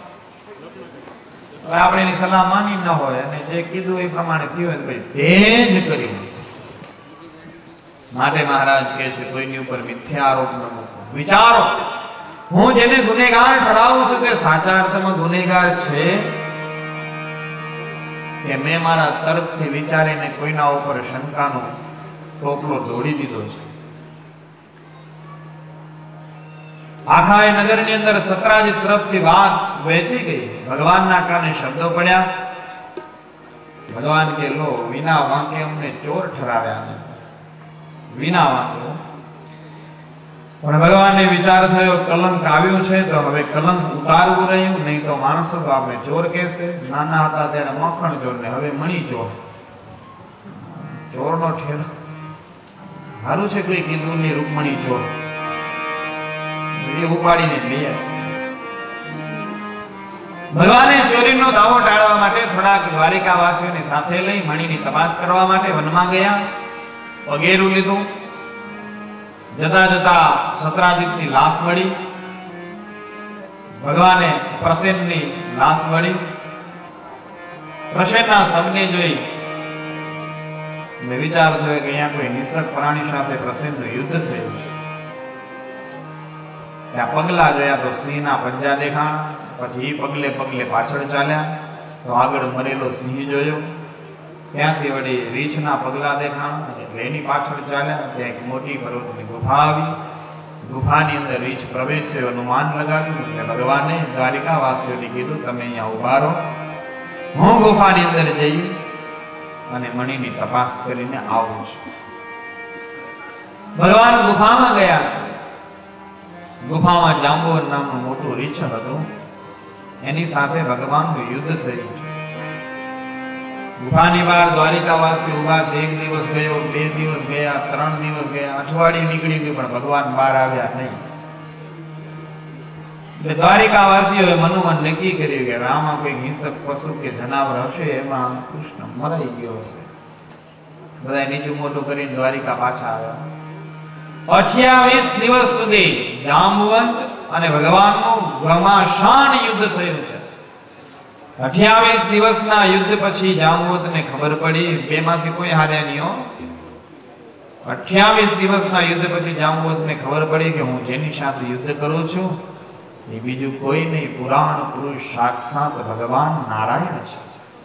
આપણે એની સલાહ માની ન હોય અને જે કીધું એ પ્રમાણે થયું હોય તે જ કરી. માટે મહારાજ કહે છે કોઈની ઉપર મિથ્યા આરોપ ન મૂકો. વિચારો, હું જેને ગુનેગાર ઠરાવું છું તે સાચા અર્થમાં ગુનેગાર છે કે મેં મારા તરફથી વિચારીને કોઈના ઉપર શંકાનો ટોપલો દોડી દીધો છે. આખા એ નગરની અંદર સત્રાજીત તરફથી વાત વહેતી ગઈ. ભગવાનના કાને શબ્દો પડ્યા. ભગવાન કે લો, વિના વાંકે અમને ચોર ઠરાવ્યા, વિના વાંકે. પણ ભગવાનને વિચાર થયો કલંક આવ્યું છે તો હવે કલંક ઉતારવું રહ્યું, નહીં તો માણસો તો આપણે ચોર કહેશે. નાના હતા ત્યારે મખણ ચોર ને હવે મણી ચોર. ચોરનો ઠેર સારું છે, કોઈ કીધું ની રૂકમણી ચોર એ ઉપાડીને લઈ આવ્યા. ભગવાને ચોરીનો દાવો ટાળવા માટે થોડાક દ્વારિકાવાસીઓની સાથે લઈ મણીની તપાસ કરવા માટે વનમાં ગયા. પગેરું લીધું. જતા જતા સત્રાજીતની લાશ મળી. ભગવાને પ્રસેનની લાશ મળી. પ્રસેનના શબને જોઈ મેં વિચાર થયો કે અહીંયા કોઈ નિસર્ગ પ્રાણી સાથે પ્રસિદ્ધ યુદ્ધ થયું છે. ત્યાં પગલા જોયા તો સિંહના પંજા દેખાણા. પછી એ પગલે પગલે પાછળ ચાલ્યા તો આગળ મરેલો સિંહ જોયો. ત્યાંથી વળી રીંછના પગલા દેખાણા એટલે એની પાછળ ચાલ્યા. ત્યાં એક મોટી પર્વતની ગુફા આવી. ગુફાની અંદર રીંછ પ્રવેશ્યો અનુમાન લગાવ્યું. એટલે ભગવાને દ્વારિકાવાસીઓને કીધું તમે અહીંયા ઉભા રહો, હું ગુફાની અંદર જઈ અને મણીની તપાસ કરીને આવું છું. ભગવાન ગુફામાં ગયા છે. ગુફામાં જાંબુવન નામનું મોટું રીંછ હતું. એની સાથે ભગવાનનું યુદ્ધ થયું. ગુફાની બહાર દ્વારિકાવાસી ઉભા છે. એક દિવસ ગયો, બે દિવસ ગયા, ત્રણ દિવસ ગયા, અઠવાડિયું નીકળી ગયું, પણ ભગવાન બહાર આવ્યા નહીં. એટલે દ્વારિકાવાસીઓએ મનોમન નક્કી કર્યું કે આમાં કોઈ હિંસક પશુ કે જનાવર હશે, એમાં કૃષ્ણ મરાઈ ગયો હશે. બધા નીચું મોટું કરીને દ્વારિકા પાછા આવ્યા. અઠ્યાવીસ દિવસ સુધી જાંબુવંત અને ભગવાનનું ઘમાસાન યુદ્ધ થયું છે. અઠ્યાવીસ દિવસના યુદ્ધ પછી જાંબુવંતને ખબર પડી, બેમાંથી કોઈ હાર્યા નહીં હો. અઠ્યાવીસ દિવસના યુદ્ધ પછી જાંબુવંતને ખબર પડી કે હું જેની સાથે યુદ્ધ કરું છું એ બીજું કોઈ નહીં, પુરાણ પુરુષ સાક્ષાત ભગવાન નારાયણ છે.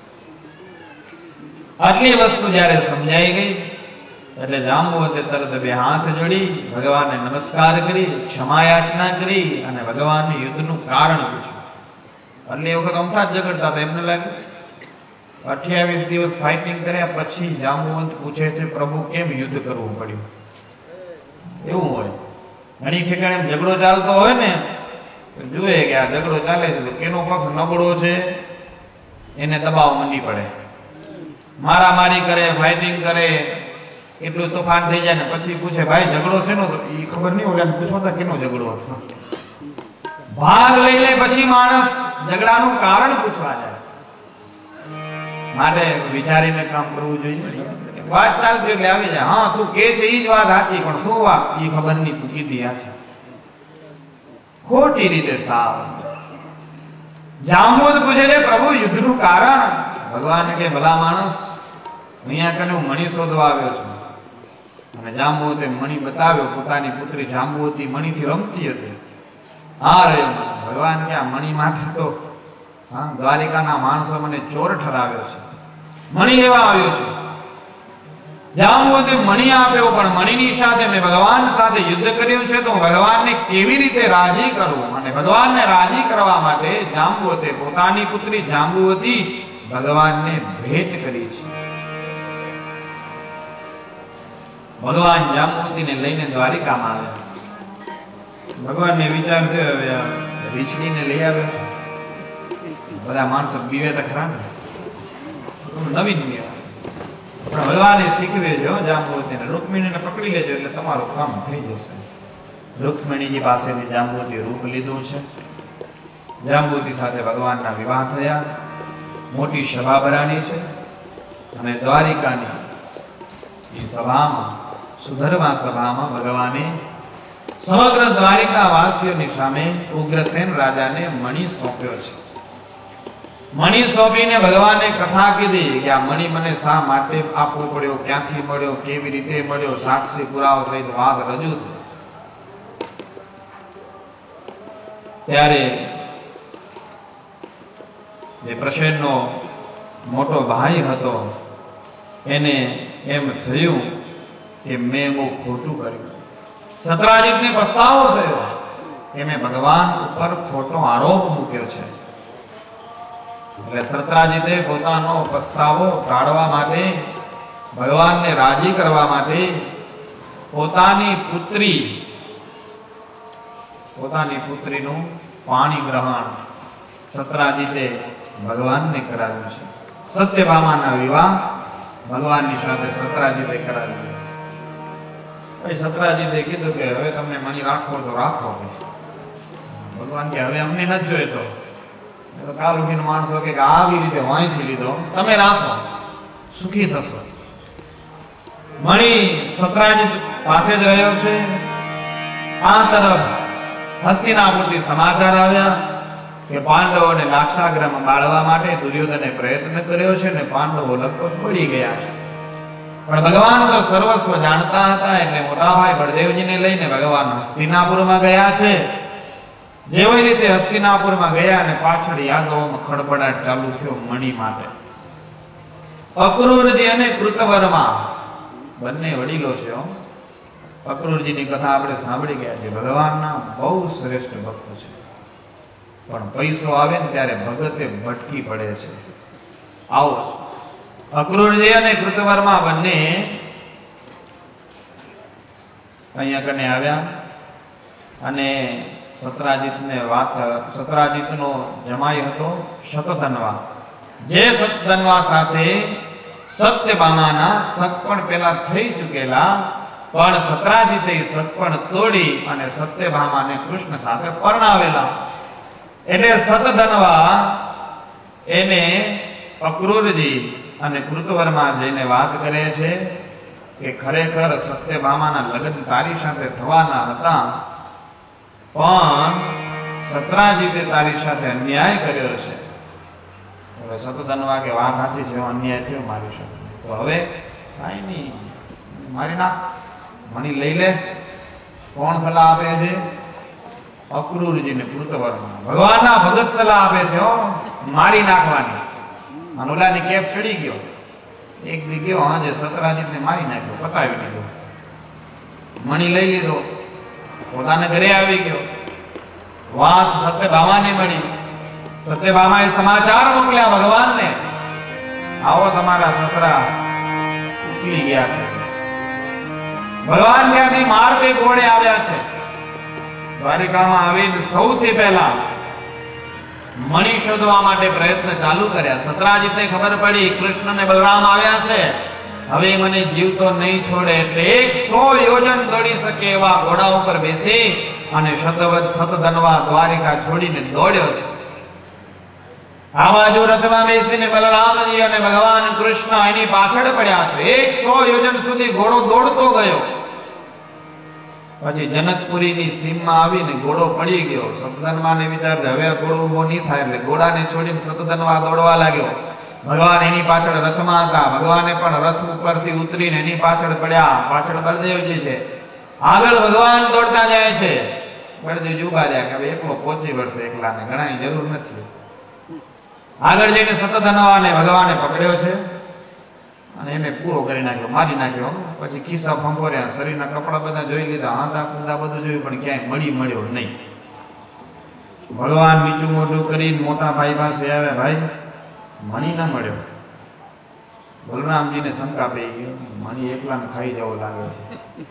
આટલી વસ્તુ જ્યારે સમજાઈ ગઈ એટલે જાંબુવંતે તરત બે હાથ જોડી ભગવાનને નમસ્કાર કરી, ક્ષમા યાચના કરી અને ભગવાનને યુદ્ધનું કારણ પૂછ્યું. એટલે એ વખત અમથા જ ઝઘડતા હતા. એમને લાગ્યું અઠ્યાવીસ દિવસ ફાઇટિંગ કર્યા પછી જાંબુવંત પૂછે છે પ્રભુ કેમ યુદ્ધ કરવું પડ્યું. એવું હોય ઘણી ઠેકાણે ઝઘડો ચાલતો હોય ને, જુએ કે આ ઝઘડો ચાલે છે તો કેનો પક્ષ નબળો છે એને દબાવ મંડી પડે, મારામારી કરે, ફાઇટિંગ કરે, એટલું તોફાન થઈ જાય ને પછી પૂછે ભાઈ ઝઘડો શેનો, એ ખબર નહીં ઓલા પૂછો તો કેનો ઝઘડો હતો. ભાગ લઈ લે પછી માણસ ઝઘડાનું કારણ પૂછવા જાય. માટે વિચારીને કામ કરવું જોઈએ. વાત ચાલતી એટલે આવી જાય, હા તું કે છે એ જ વાત સાચી, પણ શું વાત એ ખબર નહીં, તું કીધી આ છે ખોટી રીતે સાવ. જાંબુવંત પૂછે છે પ્રભુ યુદ્ધનું કારણ. ભગવાન કે ભલા માણસ, અહીંયા કને હું મણી શોધવા આવ્યો છું. અને જાંબુવંતે મણી બતાવ્યો. પોતાની પુત્રી જાંબુવતી મણીથી રમતી હતી. આ રહ્યો મણી. ભગવાન કે આ મણી માટે તો હા દ્વારિકાના માણસો મને ચોર ઠરાવ્યો છે, મણી લેવા આવ્યો છે. જાંબુવતે મણી આપ્યો, પણ મણીની સાથે મેં ભગવાન સાથે યુદ્ધ કર્યું છે, તો હું ભગવાનને કેવી રીતે રાજી કરું? અને ભગવાનને રાજી કરવા માટે જાંબુવતે પોતાની પુત્રી જાંબુવતી ભગવાનને ભેટ કરી છે. ભગવાન જાંબુવતીને લઈને દ્વારિકામાં આવ્યા. ભગવાનને વિચાર થયો હવે રીછડીને લઈ આવ્યો છે, બધા માણસો બીવે તો ખરા ને, નવીન કહેવાય. પણ ભગવાને શીખવે છે જાંબુવતીને, રૂકમિણીને પકડી લેજો એટલે તમારું કામ થઈ જશે. રૂક્ષ્મણીજી પાસેથી જાંબુવતી રૂપ લીધું છે. જાંબુવતી સાથે ભગવાનના વિવાહ થયા. મોટી સભા ભરાણી છે અને દ્વારિકાની એ સભામાં, સુધર્મા સભામાં ભગવાને સમગ્ર દ્વારિકા વાસીઓની સામે ઉગ્રસેન રાજાને મણી સોંપ્યો છે. મણી સોંપીને ભગવાને કથા કીધી કે આ મણી મને શા માટે આપવો પડ્યો, ક્યાંથી મળ્યો, કેવી રીતે મળ્યો, સાક્ષી પુરાવો સહિત વાત રજૂ થઈ. ત્યારે જે પ્રસેનનો મોટો ભાઈ હતો એને એમ થયું કે મેં બહુ ખોટું કર્યું. સત્રાજીતને પસ્તાવો થયો કે મેં ભગવાન ઉપર ખોટો આરોપ મૂક્યો છે. એટલે સત્રાજીતે પોતાનો પસ્તાવો ટાળવા માટે, ભગવાનને રાજી કરવા માટે પોતાની પુત્રી પોતાની પુત્રીનું પાણી ગ્રહણ સત્રાજીતે ભગવાનને કરાવ્યું છે. સત્યભામાના વિવાહ ભગવાનની સાથે સત્રાજીતે કરાવ્યું. સત્રાજીતે કીધું કે હવે તમને મણી રાખો તો રાખો. ભગવાન કે હવે અમને નથી જોઈતો. કાલ ઉઠીને માણસો કે આવી રીતે વાંચી લીધો, તમે રાખો, સુખી થશો. મણી સત્રાજીત પાસે જ રહ્યો છે. આ તરફ હસ્તિનાપુરથી સમાચાર આવ્યા કે પાંડવોને લાક્ષાગ્રામાં બાળવા માટે દુર્યોધને પ્રયત્ન કર્યો છે ને પાંડવો લગભગ પડી ગયા છે. પણ ભગવાન તો સર્વસ્વ જાણતા હતા એટલે મોટા ભાઈ બળદેવજીને લઈને ભગવાન હસ્તિનાપુરમાં ગયા છે. જેવી રીતે હસ્તિનાપુરમાં ગયા અને પાછળ યાદવોમાં ખડબડાટ ચાલુ થયો મણી માટે. અક્રૂરજી અને કૃતવર્મા બંને વડીલો છે. અક્રૂરજીની કથા આપણે સાંભળી ગયા છે. ભગવાનના બહુ શ્રેષ્ઠ ભક્ત છે, પણ પૈસો આવે ને ત્યારે ભગતે ભટકી પડે છે. આવો અક્રૂરજી અને કૃતવર્મા બંને અહીંયા કને આવ્યા અને સત્રાજીતને વાત સત્રાજીતનો જમાઈ હતો શતધન્વા, જે શતધન્વા સાથે સત્યભામાના સગપણ પેલા થઈ ચૂકેલા, પણ સત્રાજીતે સગપણ તોડી અને સત્યભામાને કૃષ્ણ સાથે પરણાવેલા. એટલે સતધન્વા એને અક્રૂરજી અને કૃતવર્મા જઈને વાત કરે છે કે ખરેખર સત્યભામાના લગ્ન તારી સાથે થવાના હતા, પણ સત્રાજીતે તારી સાથે અન્યાય કર્યો છે. હવે સતધન્વા કે વાત સાચી છે, અન્યાય થયો મારી સાથે, તો હવે કાંઈ નહીં, મારી નાખ, મણી લઈ લે. કોણ સલાહ આપે છે? અક્રૂરજી ને કૃતવર્મા. ભગવાનના ભગત સલાહ આપે છે હો, મારી નાખવાની. અને ઓલાની કેપ ચડી ગયો, એક દી ગયો આજે સત્રાજીતને મારી નાખ્યો, પતાવી દીધો, મણી લઈ લીધો, પોતાને ઘરે આવી ગયો. વાત સત્યભામાને મળી. સત્યભામાએ સમાચાર મોકલ્યા ભગવાનને, આવો તમારા સસરા ઉકલી ગયા છે. ભગવાન ત્યાંથી માર્ગે ઘોડે આવ્યા છે. દ્વારિકામાં આવીને સૌથી પહેલા મણી શોધવા માટે પ્રયત્ન ચાલુ કર્યા. સત્રાજીતે ખબર પડી કૃષ્ણ ને બલરામ આવ્યા છે, હવે મને જીવતો નહીં છોડે, એટલે એકસો યોજન દોડી શકે એવા ઘોડા ઉપર બેસી અને શતવત સતધન્વા દ્વારિકા છોડીને દોડ્યો છે. આ બાજુ રથમાં બેસીને બલરામજી અને ભગવાન કૃષ્ણ એની પાછળ પડ્યા છે. એકસો યોજન સુધી ઘોડો દોડતો ગયો. પછી જનકપુરીની સીમમાં આવીને ઘોડો પડી ગયો. સતધન્વાને વિચાર હવે ઘોડો ઉભો નહીં થાય, એટલે ઘોડાને છોડીને સતધન્વા દોડવા લાગ્યો. ભગવાન એની પાછળ રથમાં હતા. ભગવાને પણ રથ ઉપરથી ઉતરીને એની પાછળ પડ્યા. પાછળ બળદેવજી છે, આગળ ભગવાન દોડતા જાય છે. બળદેવજી ઉભા રહ્યા કે હવે એકલો પહોંચી વળશે, એકલાને ઘણાની જરૂર નથી. આગળ જઈને સતધન્વાને ભગવાને પકડ્યો છે અને એને પૂરો કરી નાખ્યો, મારી નાખ્યો. પછી ખિસ્સા ફંફોર્યા, શરીરના કપડા બધા જોઈ લીધા, હાંધા કુંદા બધું જોયું, પણ ક્યાંય મળી મળ્યો નહીં. ભગવાન બીજું મોટું કરીને મોટા ભાઈ પાસે આવે, ભાઈ મણી ના મળ્યો. બલરામજીને શંકા પડી ગયો, મણી એકલાને ખાઈ જવો લાગે છે.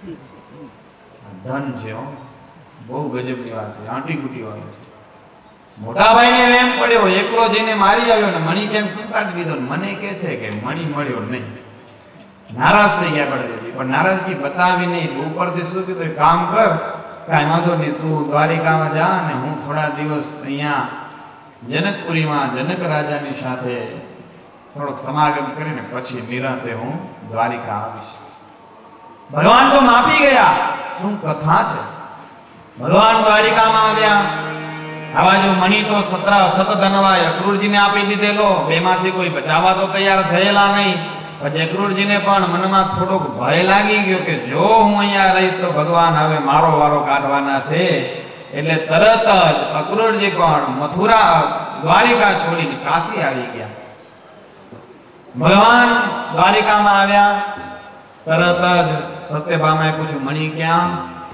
ધન છે, બહુ ગજબની વાત છે, આંટી ગુટી વાળી છે. મોટા ભાઈને એમ પડ્યો, એકલો જઈને મારી આવ્યો ને મણી કેમ સંતાડી દીધો, મને કે છે કે મણી મળ્યો નહીં. નારાજ થઈ ગયા બળદેવજી, પણ નારાજગી બતાવી નહીં. ઉપરથી શું કીધું, કામ કર, કાંઈ વાંધો નહીં, તું દ્વારિકામાં જા અને હું થોડા દિવસ અહીંયા જનકપુરીમાં જનક રાજાની સાથે થોડોક સમાગમ કરીને પછી નિરાંતે હું દ્વારિકા આવીશ. ભગવાન તો માપી ગયા, શું કથા છે. ભગવાન દ્વારિકામાં આવ્યા. આ બાજુ મણી તો સતરા સતધન્વાએ અક્રૂરજીને આપી દીધેલો, બેમાંથી કોઈ બચાવવા તો તૈયાર થયેલા નહીં. પછી અક્રૂરજીને પણ મનમાં થોડોક ભય લાગી ગયો કે જો હું અહીંયા રહીશ તો ભગવાન હવે મારો વારો કાઢવાના છે. એટલે તરત જ અક્રૂરજી પણ મથુરા દ્વારિકા છોડીને કાશી આવી ગયા. ભગવાન દ્વારિકામાં આવ્યા. તરત જ સત્યભામાએ પૂછ્યું, મણી ક્યાં?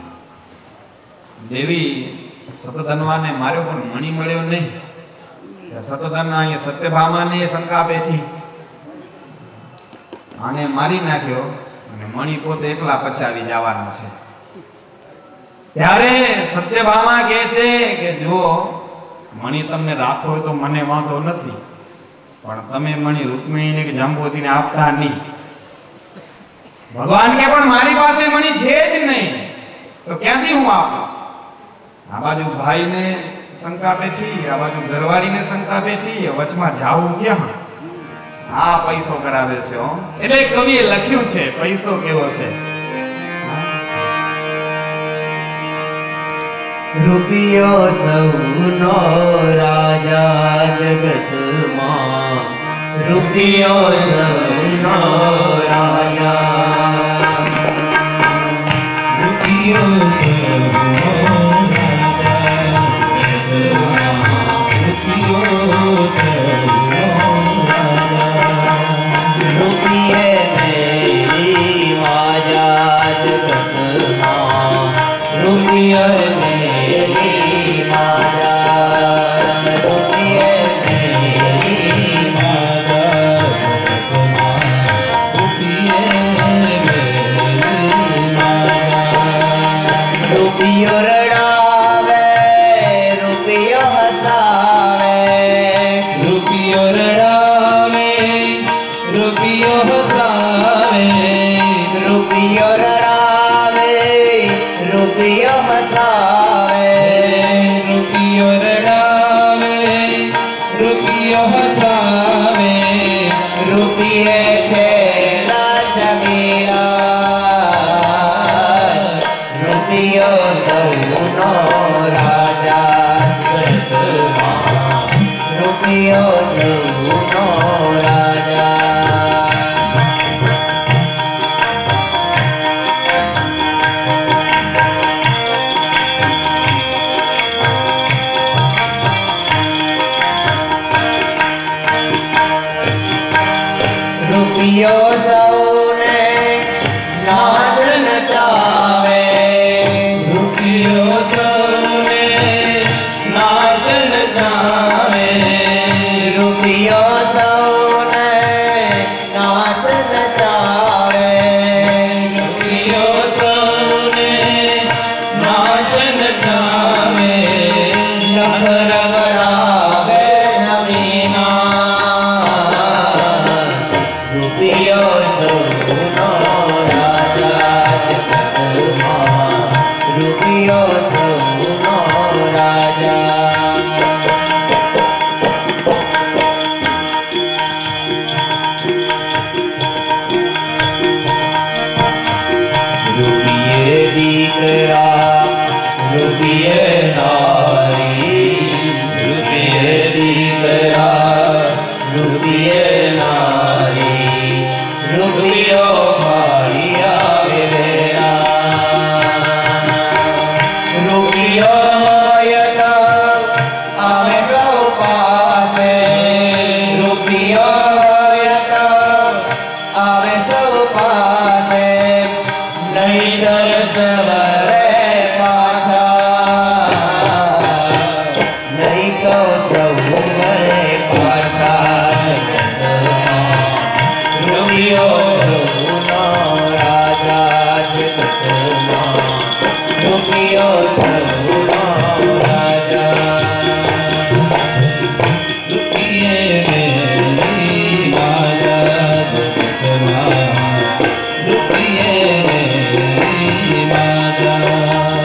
દેવી સતધન્વાને માર્યો પણ મણી મળ્યો નહીં. સતધન્વા અહીંયા સત્યભામાને શંકા બેઠી, આને મારી નાખ્યો અને મણી પોતે એકલા પચાવી જવાના છે. ત્યારે સત્યભામા કહે છે કે જો મણી તમને રાખો હોય તો મને વાંધો નથી, પણ તમે મણી રૂકમિણીને કે જાંબુવતીને આપતા નહીં. ભગવાન કે પણ મારી પાસે મણી છે જ નહીં, તો ક્યાંથી હું આપું? આ બાજુ ભાઈને શંકા બેઠી, આ બાજુ ઘરવાળીને શંકા બેઠી, વચમાં જાવું ક્યાં? આ પૈસો કરાવે છે. એટલે કવિએ લખ્યું છે પૈસો કેવો છે. રૂપિયો સૌનો રાજા જગતમાં, રૂપિયો સૌનો રાજા રૂપિયો હસાવે રૂપિયો રડાવે રૂપિયો હસાવે રૂપિયો રડાવે રૂપિયો હસાવે રૂપિયે છે રૂપિયો સૌનો રાજા રૂપિયો સૌનો રાજા રૂપિયો સૌને નાચ નચાવે રૂપિયો સૌને નાચ નચાવે રૂપિયો સૌને નાચ નચાવે રૂપિયો સૌને નાચ નચાવે લખ રગડાવે નવીના રૂપિયો સૌનો રાજા જગતમાં રૂપિયો સૌનો રાજા રૂપિયે દીકરા રૂપિયે નારી રૂપિયે દીકરા રૂપિયે નારી રૂપિયો ભાઈ આવે રૂપિયો હોય તો આવે સૌ પાસે રૂપિયો હોય તો આવે સૌ પાસે નહીતર સવારે પાછા નહીં તો સૌ મરે પાછા રૂપિયો સૌનો રાજા જગતમાં રૂપિયો સૌનો રાજા રૂપિયે રાજા જગતમાં રૂપિયે રાજા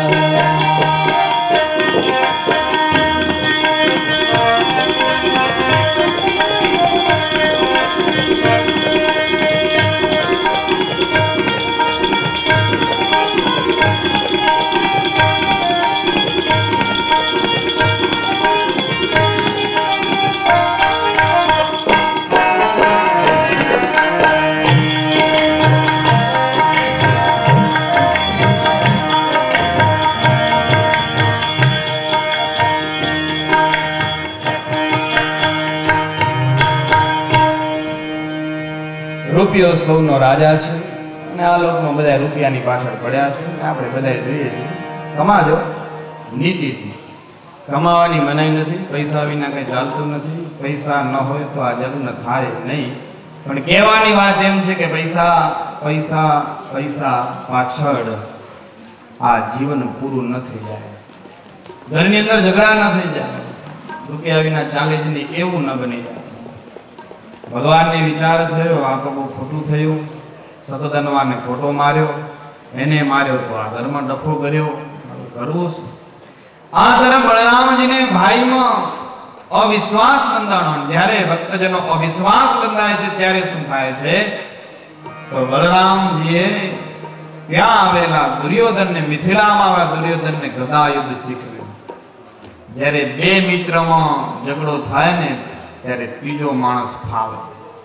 રૂપિયો સૌનો રાજા છે અને આ લોકમાં બધા રૂપિયાની પાછળ પડ્યા છે આપણે બધા જોઈએ છીએ કમાજો નીતિથી કમાવાની મનાઈ નથી પૈસા વિના કંઈ ચાલતું નથી પૈસા ન હોય તો આ જગન થાય નહીં પણ કહેવાની વાત એમ છે કે પૈસા પૈસા પૈસા પાછળ આ જીવન પૂરું ન થઈ જાય ઘરની અંદર ઝઘડા ન થઈ જાય રૂપિયા વિના ચાલે જ નહીં એવું ન બની જાય ભગવાનને વિચાર થયો આ તો બહુ ખોટું થયું સતધનવાને ખોટો માર્યો એને માર્યો તો આ ધર્મ ડફો કર્યો કરવું શું આ તરફ બળરામજીને ભાઈમાં અવિશ્વાસ બંધાણો જ્યારે ભક્તજનો અવિશ્વાસ બંધાય છે ત્યારે શું થાય છે તો બળરામજીએ ત્યાં આવેલા દુર્યોધનને મિથિલામાં આવેલા દુર્યોધનને ગદા યુદ્ધ શીખવ્યું જ્યારે બે મિત્રમાં ઝઘડો થાય ને ત્યારે ત્રીજો માણસ ફાવે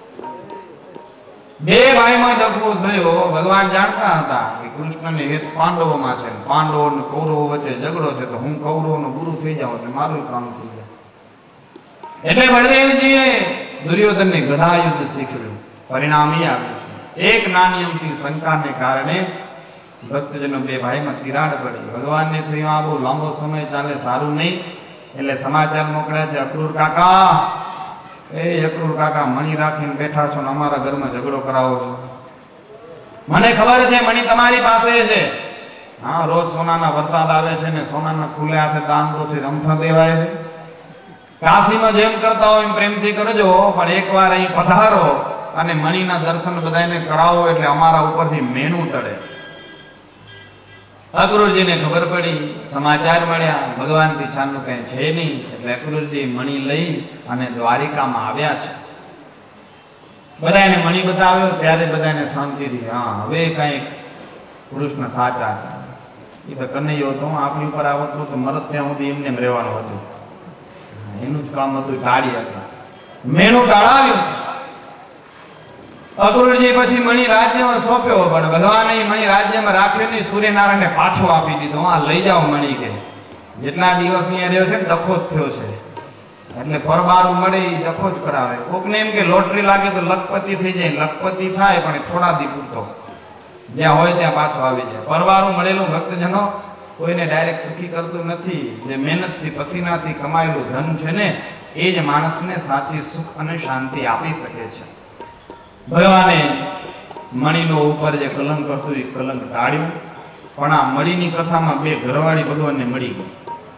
બે ભાઈમાં ડખો થયો ભગવાન જાણતા હતા કે કૃષ્ણની હિત પાંડવોમાં છે પાંડવો અને કૌરવો વચ્ચે ઝઘડો છે તો હું કૌરવોનો ગુરુ થઈ જાઉં એટલે મારું કામ થઈ જાય એટલે બળદેવજીએ દુર્યોધનને ગદા યુદ્ધ શીખવ્યું પરિણામ એ આવ્યું છે એક નાની અમથી શંકાને કારણે ભક્તજનો બે ભાઈમાં તિરાડ પડી ભગવાનને થયું આ બહુ લાંબો સમય ચાલે સારું નહીં એટલે સમાચાર મોકલ્યા છે અક્રૂર કાકા એ અક્રૂર કાકા મણી રાખીને બેઠા છો ને અમારા ઘરમાં ઝઘડો કરાવો છો મને ખબર છે મણી તમારી પાસે છે હા રોજ સોનાના વરસાદ આવે છે ને સોનાના ખુલ્લે હાથે દાન છે રમતા દેવાય છે કાશીમાં જેમ કરતા હોય એમ પ્રેમથી કરજો પણ એકવાર અહીં પધારો અને મણીના દર્શન બધાને કરાવો એટલે અમારા ઉપરથી મેણું ટળે. અક્રૂરજીને ખબર પડી, સમાચાર મળ્યા ભગવાનથી છાનનું કઈ છે નહીં, એટલે અક્રૂરજી મણી લઈ અને દ્વારિકામાં આવ્યા છે. બધાને મણી બતાવ્યો ત્યારે બધાને શાંતિથી, હા હવે કઈક કૃષ્ણ સાચા છે. એ તો કનૈયો હતો, આપણી ઉપર આવતું તો મરત ત્યાં સુધી એમને એમ રહેવાનું હતું. એનું જ કામ હતું ટાળી હતા, મેણું ટાળાવ્યું છે. અક્રૂરજી પછી મણી રાજ્યમાં સોંપ્યો, પણ ભગવાને મણી રાજ્યમાં રાખ્યો નહીં, સૂર્યનારાયણને પાછો આપી દીધો. હા લઈ જાઓ મણી, કે જેટલા દિવસ અહીંયા રહ્યો છે ડખો જ થયો છે, એટલે પરબારું મળે એ ડખો જ કરાવે. કોકને એમ કે લોટરી લાગે તો લખપતિ થઈ જાય, લખપતિ થાય પણ થોડા દી પૂરતો, જ્યાં હોય ત્યાં પાછો આવી જાય. પરવારું મળેલું ભક્તજનો કોઈને ડાયરેક્ટ સુખી કરતું નથી. જે મહેનતથી પસીનાથી કમાયેલું ધન છે ને એ જ માણસને સાચી સુખ અને શાંતિ આપી શકે છે. ભગવાને મણીનો ઉપર જે કલંક હતું એ કલંક ટાળ્યું. પણ આ મણીની કથામાં બે ઘરવાળી ભગવાનને મળી ગઈ,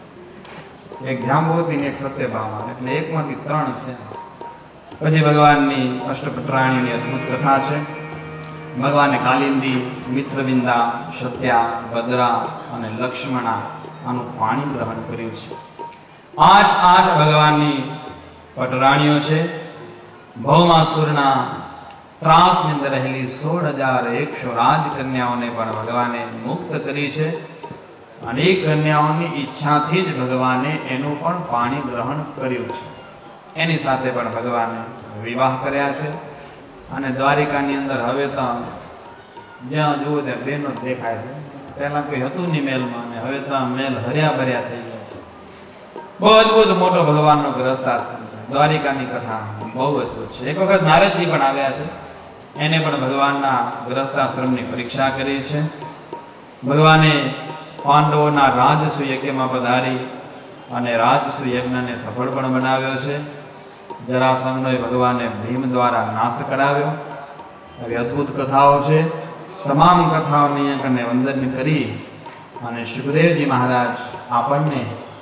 એક જાંબુવતી ને એક સત્યભામા, એટલે એકમાંથી ત્રણ છે. પછી ભગવાનની અષ્ટપટરાણીની અદ્ભુત કથા છે. ભગવાને કાલિંદી, મિત્રવિંદા, સત્યા, ભદ્રા અને લક્ષ્મણા આનું પાણી ગ્રહણ કર્યું છે. આઠ આઠ ભગવાનની પટરાણીઓ છે. ભૌમાસુરના ત્રાસની અંદર રહેલી સોળ હજાર એકસો રાજકન્યાઓને પણ ભગવાને મુક્ત કરી છે. અને એ કન્યાઓની ઈચ્છાથી જ ભગવાને એનું પણ પાણી ગ્રહણ કર્યું છે. એની સાથે પણ ભગવાને વિવાહ કર્યા છે. અને દ્વારિકાની અંદર હવે તો જ્યાં જુઓ ત્યાં બહેનો જ દેખાય છે. પહેલા કોઈ હતું નહીં મેલમાં, અને હવે તો મેલ હર્યા ભર્યા થઈ ગયા છે. બહુ અદભુત મોટો ભગવાનનો ગ્રસ્તાશ્રમ છે. દ્વારિકાની કથા બહુ અદભુત છે. એક વખત નારદજી પણ આવ્યા છે, એને પણ ભગવાનના ગ્રસ્તાશ્રમની પરીક્ષા કરી છે. ભગવાને પાંડવોના રાજસુ યજ્ઞમાં પધારી અને રાજસુ યજ્ઞને સફળ પણ બનાવ્યો છે. જરાસંઘનો ભગવાને ભીમ દ્વારા નાશ કરાવ્યો. આવી અદભુત કથાઓ છે. તમામ કથાઓની અહીંયા વંદન કરી અને સુખદેવજી મહારાજ આપણને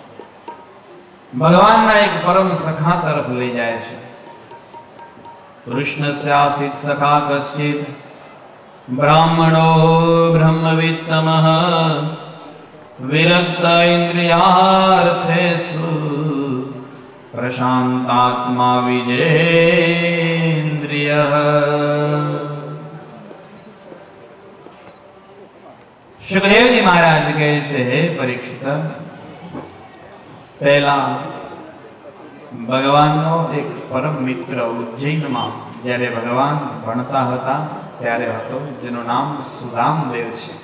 ભગવાનના એક પરમ સખા તરફ લઈ જાય છે. કૃષ્ણસ્યાસિત સખા કશ્ચિત બ્રાહ્મણો બ્રહ્મવિત્તમઃ વિરક્ત ઇન્દ્રિયાર્થેષુ પ્રશાંતાત્મા વિજેન્દ્રિય. સુખદેવજી મહારાજ કહે છે, હે પરીક્ષિત, પહેલા ભગવાનનો એક પરમ મિત્ર ઉજ્જૈનમાં જ્યારે ભગવાન ભણતા હતા ત્યારે હતો, જેનું નામ સુદામદેવ છે.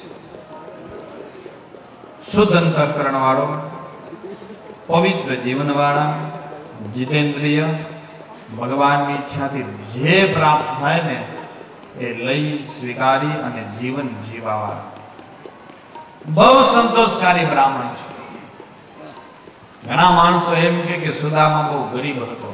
શુદ્ધ અંતઃકરણ વાળો, પવિત્ર જીવન વાળા, જીતેન્દ્રિય, ભગવાનની ઈચ્છાથી જે પ્રાપ્ત થાય ને એ લઈ સ્વીકારી અને જીવન જીવવા બહુ સંતોષકારી બ્રાહ્મણ છે. ઘણા માણસો એમ કે સુદામા બહુ ગરીબ હતો,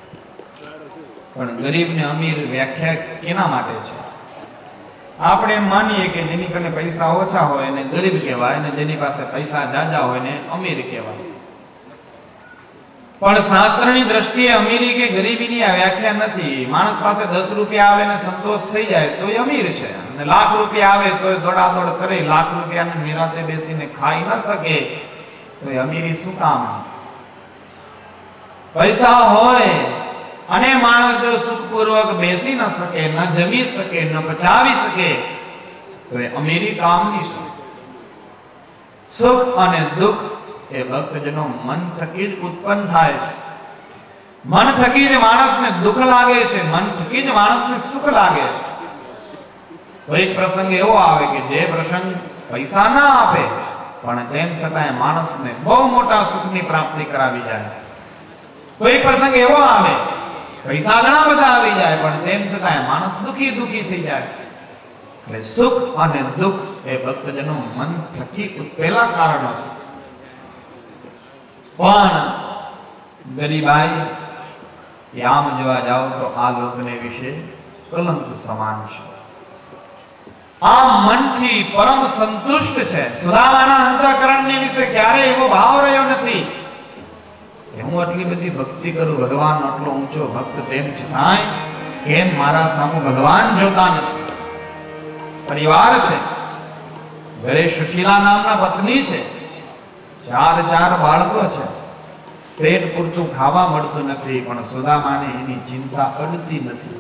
પણ ગરીબ ને અમીર વ્યાખ્યા કેના માટે છે? આપણે એમ માનીએ કે જેની પાસે પૈસા ઓછા હોય એને ગરીબ કહેવાય, અને જેની પાસે પૈસા જાજા હોય ને અમીર કહેવાય. પણ શાસ્ત્રની દ્રષ્ટિએ અમીરી કે ગરીબીની આ વ્યાખ્યા નથી. માણસ પાસે દસ રૂપિયા આવે ને સંતોષ થઈ જાય તો એ અમીર છે, અને લાખ રૂપિયા આવે તો દોડાદોડ કરે, લાખ રૂપિયાને નિરાતે બેસીને ખાઈ ન શકે તો એ અમીરી શું કામ? પૈસા હોય અને માણસ જો સુખપૂર્વક બેસી ન શકે, ન જમી શકે, ન પચાવી શકે તો એ અમીરી કામની છે. સુખ અને દુઃખ એ ભક્તજનો મન થકી જ ઉત્પન્ન થાય છે. મન થકી જ માણસને દુઃખ લાગે છે, મન થકી જ માણસને સુખ લાગે છે. કોઈક પ્રસંગ એવો આવે કે જે પ્રસંગ પૈસા ના આપે પણ તેમ છતાં માણસને બહુ મોટા સુખની પ્રાપ્તિ કરાવી જાય. કોઈ પ્રસંગ એવો આવે પૈસા ઘણા બધા આવી જાય પણ તેમ છતાં માણસ દુખી દુખી થઈ જાય. એટલે સુખ અને દુઃખ એ ભક્તજનો મન થકી ઉત્પેલા કારણો છે. પણ ગરીબાઈ આમ જોવા જાઓ તો આ લોકને વિશે કલંક સમાન છે. આ મનથી પરમ સંતુષ્ટ છે. સુદામાના અંતઃકરણની વિશે ક્યારે એવો ભાવ રહ્યો નથી કે હું આટલી બધી ભક્તિ કરું, ભગવાન આટલો ઊંચો ભક્ત, તેમ છતાંય કેમ મારા સામુ ભગવાન જોતા નથી? પરિવાર છે, ઘરે સુશીલા નામના પત્ની છે, ચાર ચાર બાળકો છે, પેટ પૂરતું ખાવા મળતું નથી, પણ સુદામાને એની ચિંતા અડતી નથી.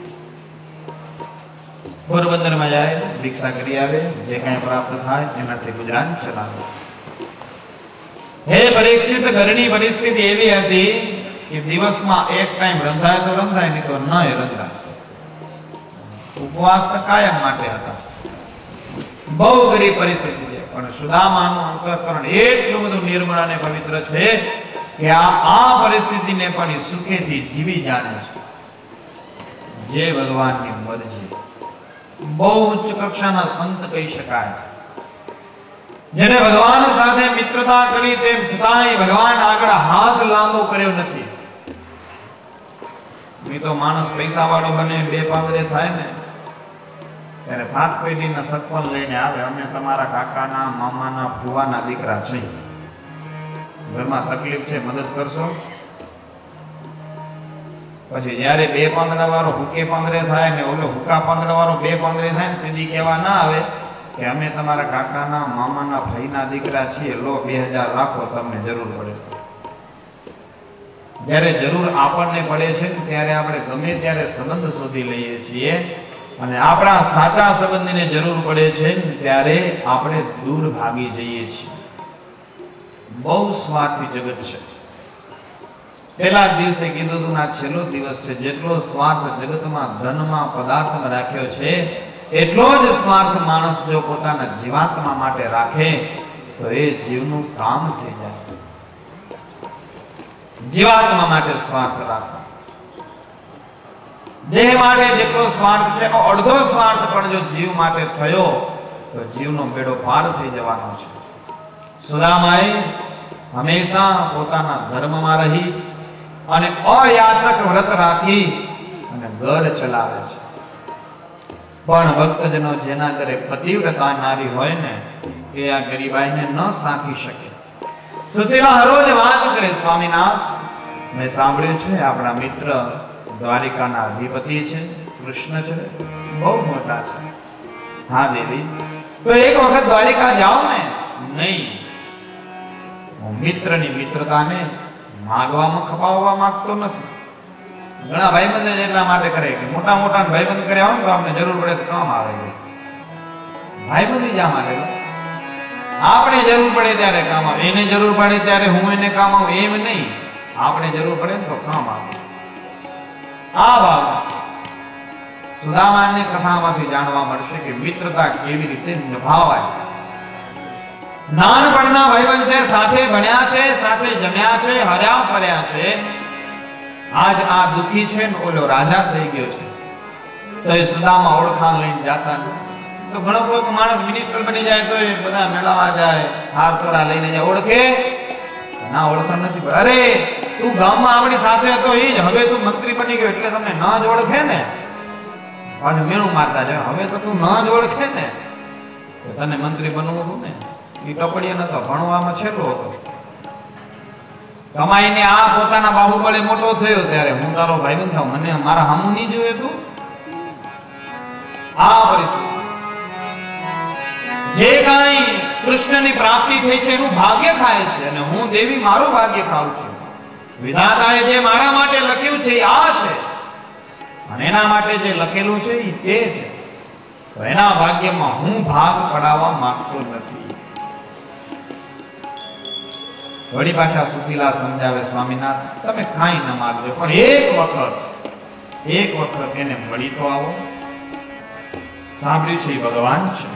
પોરબંદરમાં જાય, ભિક્ષા કરી આવે, જે કઈ પ્રાપ્ત થાય એનાથી ગુજરાન ચલાવે. હે પરીક્ષિત, ઘરની પરિસ્થિતિ એવી હતી કે દિવસમાં એક ટાઈમ રંધાય તો રંધાય, નહીં તો ન રંધાય. ઉપવાસ તો કાયમ માટે હતા. બહુ ગરીબ પરિસ્થિતિ છે, પણ સુદામાનું અંતઃકરણ એટલું બધું નિર્મળ અને પવિત્ર છે કે આ આ પરિસ્થિતિને પણ સુખેથી જીવી જાણે છે. જે ભગવાનની મરજી. બહુ ઉચ્ચ કક્ષાના સંત કહી શકાય, જેને ભગવાન સાથે મિત્રતા કરી, તેમ છતાંય ભગવાન આગળ હાથ લાંબો કર્યો નથી. નહીં તો માણસ પૈસા વાળો બને, બે પાંદડે થાય ને ત્યારે સાત પેઢીના સત્પન લઈને આવે, અમે તમારા કાકાના, મામાના, ફુવાના દીકરા છીએ, ઘરમાં તકલીફ છે, મદદ કરશો? પછી જયારે બે પાંદડા વાળો હુકે પાંદડે થાય ને ઓલો હુકા પાંદડા વાળો બે પાંદડે થાય ને તેથી કહેવા ના આવે કે અમે તમારા કાકાના, મામાના, ભાઈના દીકરા છીએ, લો બે હજાર રાખો, તમને જરૂર પડે. જ્યારે જરૂર આપણને પડે છે ત્યારે આપણે ગમે ત્યારે સંબંધ શોધી લઈએ છીએ, અને આપણા સાચા સંબંધીને જરૂર પડે છે ત્યારે આપણે દૂર ભાગી જઈએ છીએ. બહુ સ્વાર્થી જગત છે. પેલા દિવસે કીધું હતું, આ છેલ્લો દિવસ છે. જેટલો સ્વાર્થ જગતમાં, ધનમાં, પદાર્થમાં રાખ્યો છે, એટલો જ સ્વાર્થ માણસ જો પોતાના જીવાત્મા માટે રાખે તો એ જીવનું કામ થઈ જાય. જીવાત્મા માટે સ્વાર્થ રાખો. દેહ માટે જેટલો સ્વાર્થ છે એનો અડધો સ્વાર્થ પણ જો જીવ માટે થયો તો જીવનો બેડો પાર થઈ જવાનો છે. સુદામાએ હંમેશા પોતાના ધર્મમાં રહી અને અયાચક વ્રત રાખી અને ઘર ચલાવે છે. પણ ભક્તજનો, જેના ઘરે પતિવ્રતા નારી હોય ને એ આ ગરીબાઈને ન સાંખી શકે. સુશીલા હરોજ વાત કરે, સ્વામીનાથ, મેં સાંભળ્યું છે આપણા મિત્ર દ્વારિકાના અધિપતિ છે, કૃષ્ણ છે, બહુ મોટા છે. હા દેવી, તો એક વખત દ્વારિકા જાઓ ને. નહીં, હું મિત્રની મિત્રતાને માગવામાં ખપાવવા માંગતો નથી. ઘણા ભાઈબંધ એટલા માટે કરે કે મોટા મોટા ભાઈબંધ કર્યા હોય તો આપણે જરૂર પડે તો કામ આવે. ભાઈબંધી જા માટે આપણે જરૂર પડે ત્યારે કામ આવે, એને જરૂર પડે ત્યારે હું એને કામ આવું, એમ નહીં. આપણે જરૂર પડે તો કામ આવે. આ ભાવ સુદામાની કથામાંથી જાણવા મળશે કે મિત્રતા કેવી રીતે નિભાવાય. નાનપણના ભાઈબંધ છે, સાથે ભણ્યા છે, સાથે જમ્યા છે, હર્યા ફર્યા છે. આજ આ દુખી છે ને ઓલો રાજા થઈ ગયો છે તો એ સુદામા ઓળખાણ લઈને જાતા નથી. તો ઘણો કોઈ માણસ મિનિસ્ટર બની જાય તો એ બધા મેળાવા જાય, હાર તોરા લઈને જાય, ઓળખે ના? ઓળખાણ નથી. અરે તું ગામમાં આપણી સાથે હતો એ જ, હવે તું મંત્રી બની ગયો એટલે તમને ન જ ઓળખે ને. પાછું મેળું મારતા જાય, હવે તો તું ન જ ઓળખે ને, તો તને મંત્રી બનવું હતું ને. એ ટપડીએ નતો, ભણવામાં છેલ્લો હતો. કમાઈને આ પોતાના બાહુબળે મોટો થયો ત્યારે હું તારો ભાઈબંધ થાવ, મને મારા હામું નહીં જોયે તું. આ પરિસ્થિતિ. જે કાંઈ કૃષ્ણની પ્રાપ્તિ થઈ છે એનું ભાગ્ય ખાય છે, અને હું દેવી મારું ભાગ્ય ખાઉં છું. વિધાતાએ જે મારા માટે લખ્યું છે એ આ છે, અને એના માટે જે લખેલું છે એ તે છે. તો એના ભાગ્યમાં હું ભાગ પડાવવા માંગતો નથી. વળી પાછા સુશીલા સમજાવે, સ્વામીનાથ, તમે કાંઈ ન માગજો, પણ એક વખત એક વખત એને મળી તો આવો. સાંભળ્યું છે એ ભગવાન છે.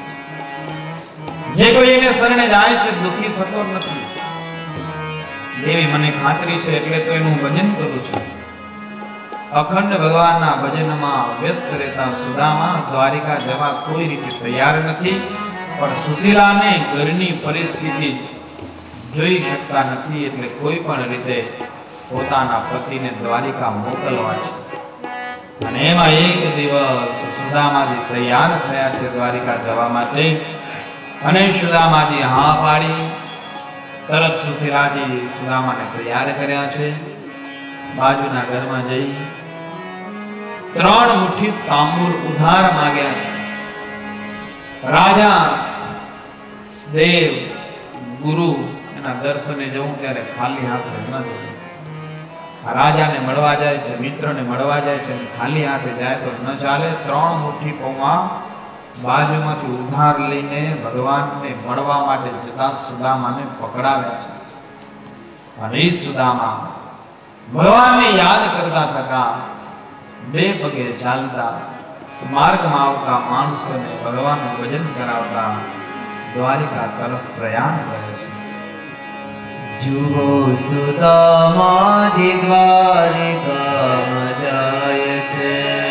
જે કોઈ એને શરણે જાય છે દુઃખી થતો નથી. દેવી મને ખાતરી છે એટલે તો એનું ભજન કરું છું. અખંડ ભગવાનના ભજનમાં વ્યસ્ત રહેતા સુદામા દ્વારિકા જવા કોઈ રીતે તૈયાર નથી, પણ સુશીલાને ઘરની પરિસ્થિતિ જોઈ શકતા નથી એટલે કોઈ પણ રીતે પોતાના પતિને દ્વારિકા મોકલવા છે. અને એમાં એક દિવસ સુદામાજી તૈયાર થયા છે દ્વારિકા જવા માટે, અને સુદામાજી હા પાડી. તરત સુશીલાજી સુદામાને તૈયાર કર્યા છે. બાજુના ઘરમાં જઈ ત્રણ મુઠ્ઠી તાંબુલ ઉધાર માંગ્યા છે. રાજા દેવ ગુરુ એના દર્શને જવું ત્યારે ખાલી હાથે ન જવું. રાજાને મળવા જાય છે, મિત્રને મળવા જાય છે, ખાલી હાથે જાય તો ન ચાલે. ત્રણ મુઠ્ઠી પૌવા બાજુમાંથી ઉધાર લઈને ભગવાનને મળવા માટે જતા સુદામાને પકડાવ્યા છે. અને એ સુદામા ભગવાનને યાદ કરતા થતા બે પગે ચાલતા માર્ગમાં આવતા માણસોને ભગવાનનું ભજન કરાવતા દ્વારિકા તરફ પ્રયાણ કરે છે. જુઓ સુદામાજી દ્વારિકામાં જાય છે.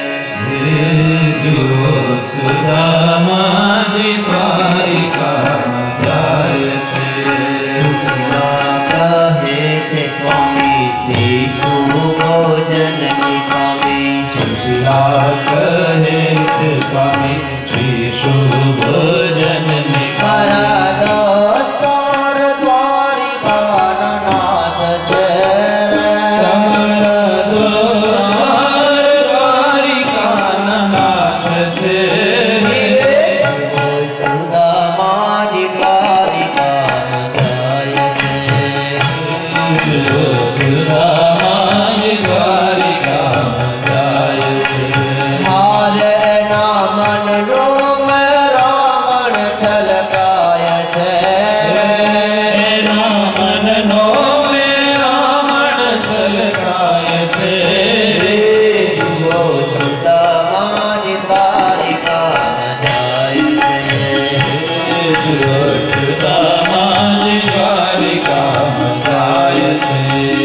જુઓ સુદામાજી દ્વારિકામાં જાય છે. સુશીલા કહે છે સ્વામી શ્રી સુભોજનની પામી. સુશીલા કહે છે સ્વામી શ્રી સુભોજનની દોસ્તર દ્વારિકાના નાથ છે રે. દ્વારિકાના નાથ છે. સુદામાજી દ્વારિકામાં જાય છે. સુદામાજી દ્વારિકામાં જાય છે. મારે એના મનનો રાવણ છલકાય છે. એના મનનો રાવણ છલકાય છે. જુઓ સુદામાજી દ્વારિકામાં જાય છે. જુઓ સુદામાજી દ્વારિકામાં જાય છે.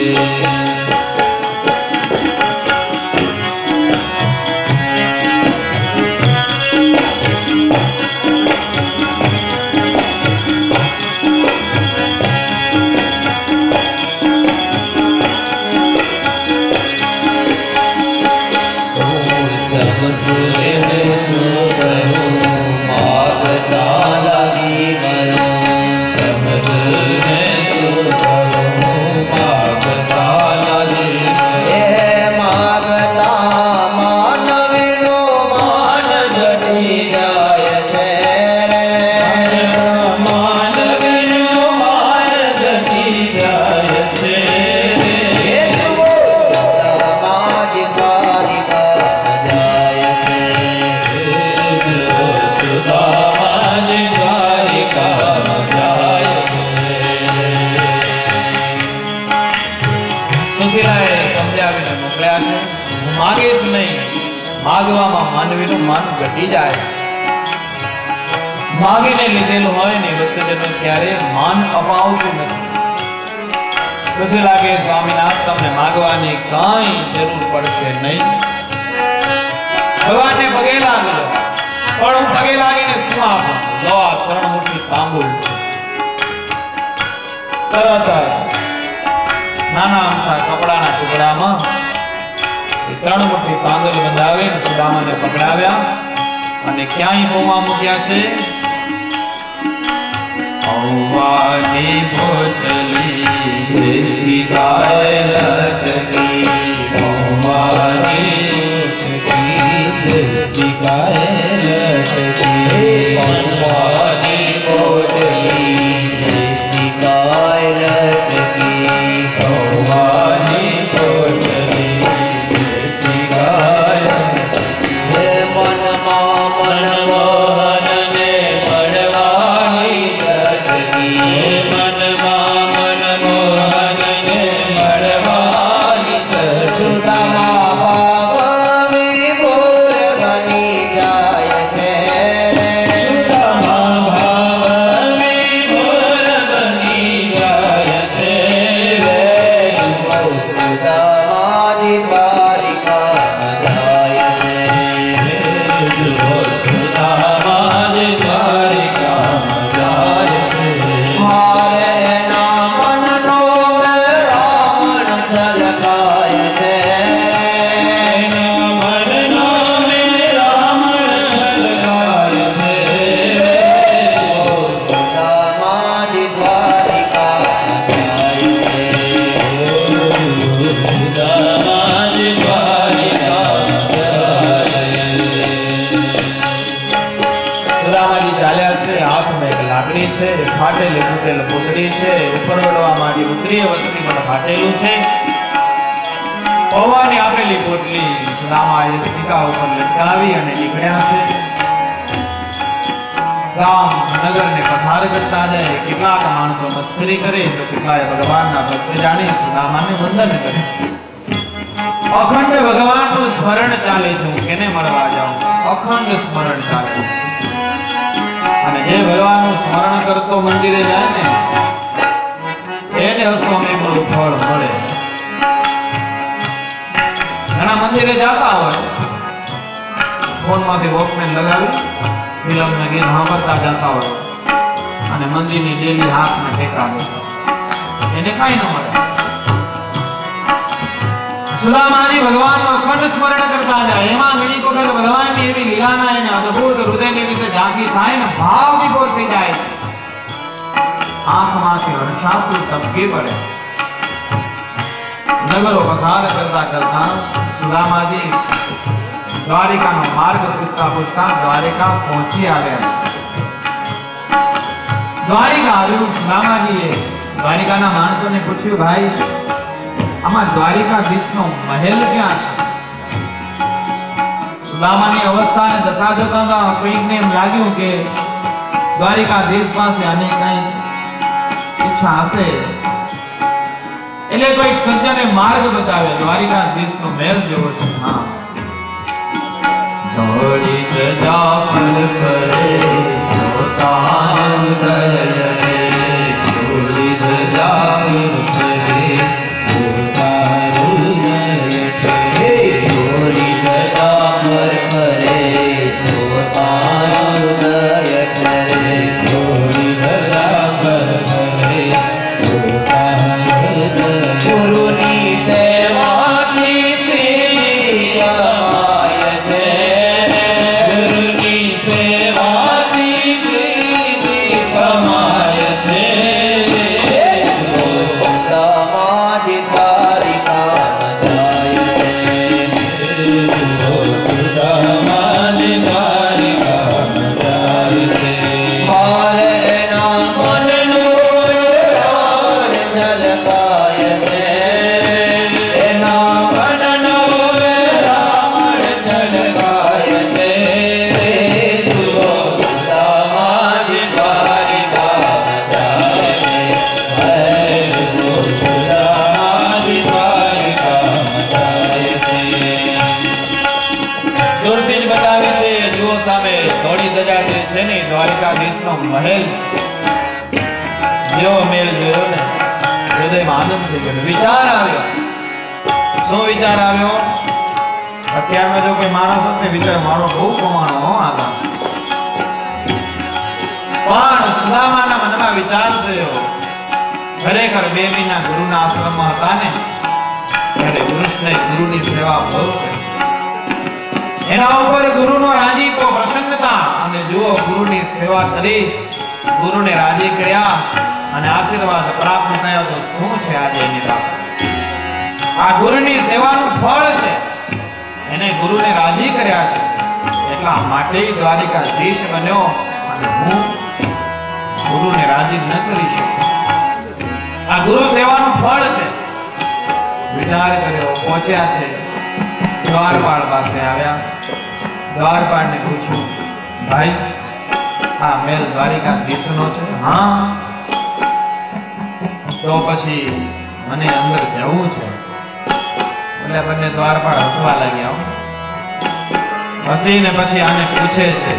માગવામાં માનવીનું મન ઘટી જાય. માગીને લીધેલું હોય ને વસ્તુને ક્યારે માન અપાવતું નથી. પછી લાગે સ્વામીનાથ તમને માગવાની કઈ જરૂર પડશે નહીં. ભગવાનને પગે લાગજો. પણ હું પગે લાગીને શું આપું? લો આ ત્રણ મુઠ્ઠી તાંબુલ. તરત નાના અમથા કપડાના ટુકડામાં ત્રણ મુઠ્ઠી તાંદુલ બંધાવે સુદામાને પકડાવ્યા અને ક્યાંય પૌવા મૂક્યા છે. પૌવાની બોટલી જેથી ગાય લટકી. પૌવાની બોટલી જેથી ગાય લટકી. પૌવાની બોટલી જેથી ગાય લટકી. પૌવાની બોટલી સુદામા પાવની ભૂર બની જાય છે, ફાટેલી તૂટેલ પૂતળી છે, ઉપરવડવા માટે ઉતરીય વસ્તી પણ ફાટેલું છે. પૌવાની આપેલી પોટલી સુદામાએ ટીકા ઉપર લટકાવી અને નીકળ્યા છે. ગામ નગરને પસાર કરતા જાય. કેટલાક માણસો મસ્કરી કરે તો કેટલાય ભગવાનના ભક્ત જાણી સુદામાને વંદન કરે. અખંડ ભગવાનનું સ્મરણ ચાલે છે. હું કેને મળવા જાઉં? અખંડ સ્મરણ ચાલે છે. અને જે ભગવાનનું સ્મરણ કરતો મંદિરે જાય ને એને અશ્વમેધનું ફળ મળે. ઘણા મંદિરે જતા હોય, ફોનમાંથી વોકમેન લગાવી ફિલ્મને ગીત સાંભળતા જતા હોય અને મંદિરની ડેલી હાથમાં ટેકા દે, એને કાંઈ ન મળે. સુદામાજી ભગવાનનું અખંડ સ્મરણ કરતા જાય. એમાં ઘણી વખત ભગવાનની એવી લીલાના એને અદ્ભુત હૃદયની રીતે ઝાંખી થાય ને ભાવ વિભોર થઈ જાય. આંખમાંથી હર્ષાશ્રુ ટપકી પડે. નગરો પસાર કરતા કરતા સુદામાજી દ્વારિકાનો માર્ગ પૂછતા પૂછતા દ્વારિકા પહોંચી આવ્યા. દ્વારિકા આવ્યું. સુદામાજીએ દ્વારિકાના માણસોને પૂછ્યું, ભાઈ આમાં દ્વારિકાધીશનો મહેલ ક્યાં છે? સુદામાની અવસ્થા અને દશા જોતા હતા કોઈકને એમ લાગ્યું કે દ્વારિકાધીશ પાસે આને કઈ ઈચ્છા હશે, એટલે કોઈક સજ્જને માર્ગ બતાવે. દ્વારિકાધીશનો મહેલ જેવો છે. હા, દોડી ગજા ફર ફરે પોતાનું દર્દ રે, દોડી ગજા ફર ફરે પોતાનું દર્દ રે, દોડી ગજા ફર ફરે પોતાનું દર્દ રે, દોડી ગજા ફર ફરે પોતાનું દર્દ રે. ગુરુની સેવાથી શ્રી અમાય છે, ગુરુની સેવાથી શ્રી અમાય છે. સુદામાજી દ્વારિકામાં જાય છે, સુદામાજી દ્વારિકામાં જાય છે. મારે એના મનનું રાવણ ઝલકાય છે, એના મનનું રાવણ ઝલકાય છે. જુઓ સુદામાજી દ્વારિકામાં જાય છે, જુઓ સુદામાજી દ્વારિકામાં જાય છે. દૂરથી જ બતાવે છે. જુઓ સામે ધોળી ધજા જે છે ને દ્વારિકાધીશનો મહેલ છે. જેવો મહેલ જોયો ને હૃદયમાં આનંદ થઈ ગયો. વિચાર આવ્યો. શું વિચાર આવ્યો? અત્યારમાં જો કોઈ માણસ હોત ને વિચાર મારો બહુ કમાણો હો આગળ, પણ સુદામાના મનમાં વિચાર થયો ખરેખર બે મહિના ગુરુના આશ્રમમાં હતા ને ત્યારે કૃષ્ણે ગુરુની સેવા બહુ કરી. એના ઉપર ગુરુનો રાજીપો, પ્રસન્નતા, અને જુઓ ગુરુની સેવા કરી, ગુરુને રાજી કર્યા અને આશીર્વાદ પ્રાપ્ત થયો. તો શું છે આજે એની પાસે? આ ગુરુની સેવાનું ફળ છે. એને ગુરુને રાજી કર્યા છે એટલા માટે દ્વારિકાધીશ બન્યો અને હું ગુરુને રાજી ન કરી શકું. આ ગુરુ સેવાનું ફળ છે. વિચાર કર્યો, પહોંચ્યા છે. દ્વારપાળ પાસે આવ્યા. દ્વારપાળને પૂછ્યું, ભાઈ આ મહેલ દ્વારિકાધીશનો છે? હા. તો પછી મને અંદર જવું છે. એટલે બંને દ્વારપાળ હસવા લાગ્યા. હસીને પછી આને પૂછે છે,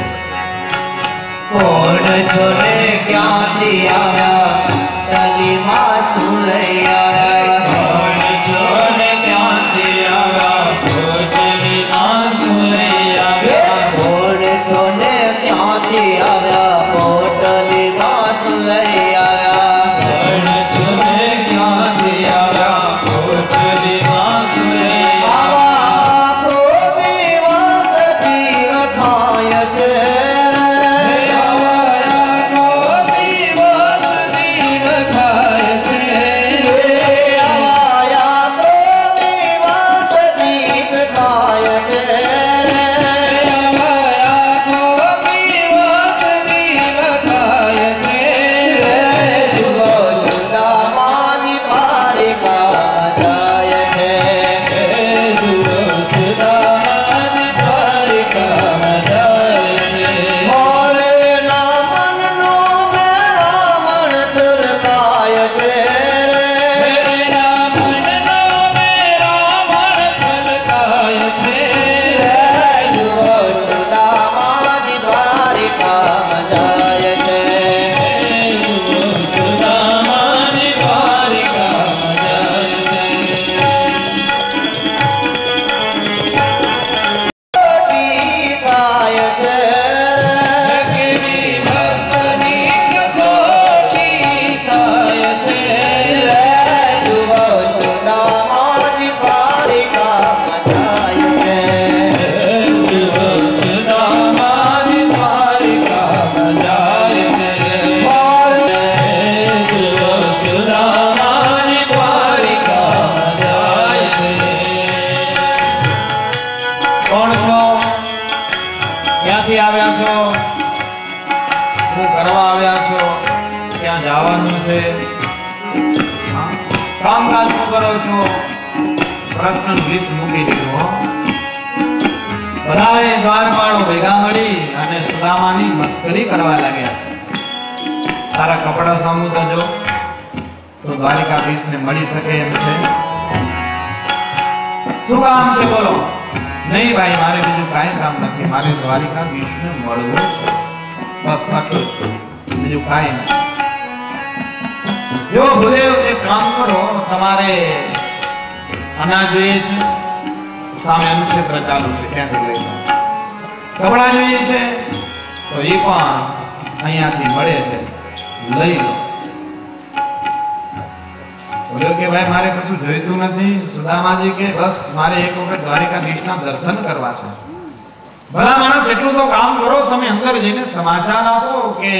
કોણ છો ને ક્યાંથી આવ્યા, તલીમાં શું લઈ આવ્યા? કોણ છો ને ક્યાંથી આવ્યા, પોટલીમાં શું લઈ આવ્યા? કોણ છો ને ક્યાંથી આવ્યા, પોટલીમાં શું લઈ આવ્યા? કોણ છો ને ક્યાંથી આવ્યા, પોટલીમાં શું લઈ આવ્યા? ક્યાંથી આવ્યા છો, શું કરવા આવ્યા છો, ક્યાં જવાનું છે, હા? કામકાજ શું કરો છો, પ્રશ્નનું લિસ્ટ મૂકી દીધું. હો બધાએ દ્વારપાળો ભેગા મળી અને સુદામાની મસ્કરી કરવા લાગ્યા. તારા કપડા સામું તો જો, તો દ્વારિકાધીશને મળી શકે એમ છે. શું કામ છે બોલો? નહીં ભાઈ, મારે બીજું કાંઈ કામ નથી, મારે દ્વારિકાધીશને મળવું છે, બસ આટલું જ, બીજું કાંઈ નથી. જો ભૂદેવ એક કામ કરો, તમારે અનાજ જોઈએ છે, સામે અનુક્ષેત્ર ચાલુ છે, ત્યાંથી લઈ લો. કપડા જોઈએ છે તો એ પણ અહીંયાથી મળે છે, લઈ લો. બોલ્યો કે ભાઈ મારે કશું જોઈતું નથી. સુદામાજી કે બસ મારે એક વખત દ્વારિકાધીશના દર્શન કરવા છે. ભલા માણસ એટલું તો કામ કરો, તમે અંદર જઈને સમાચાર આપો કે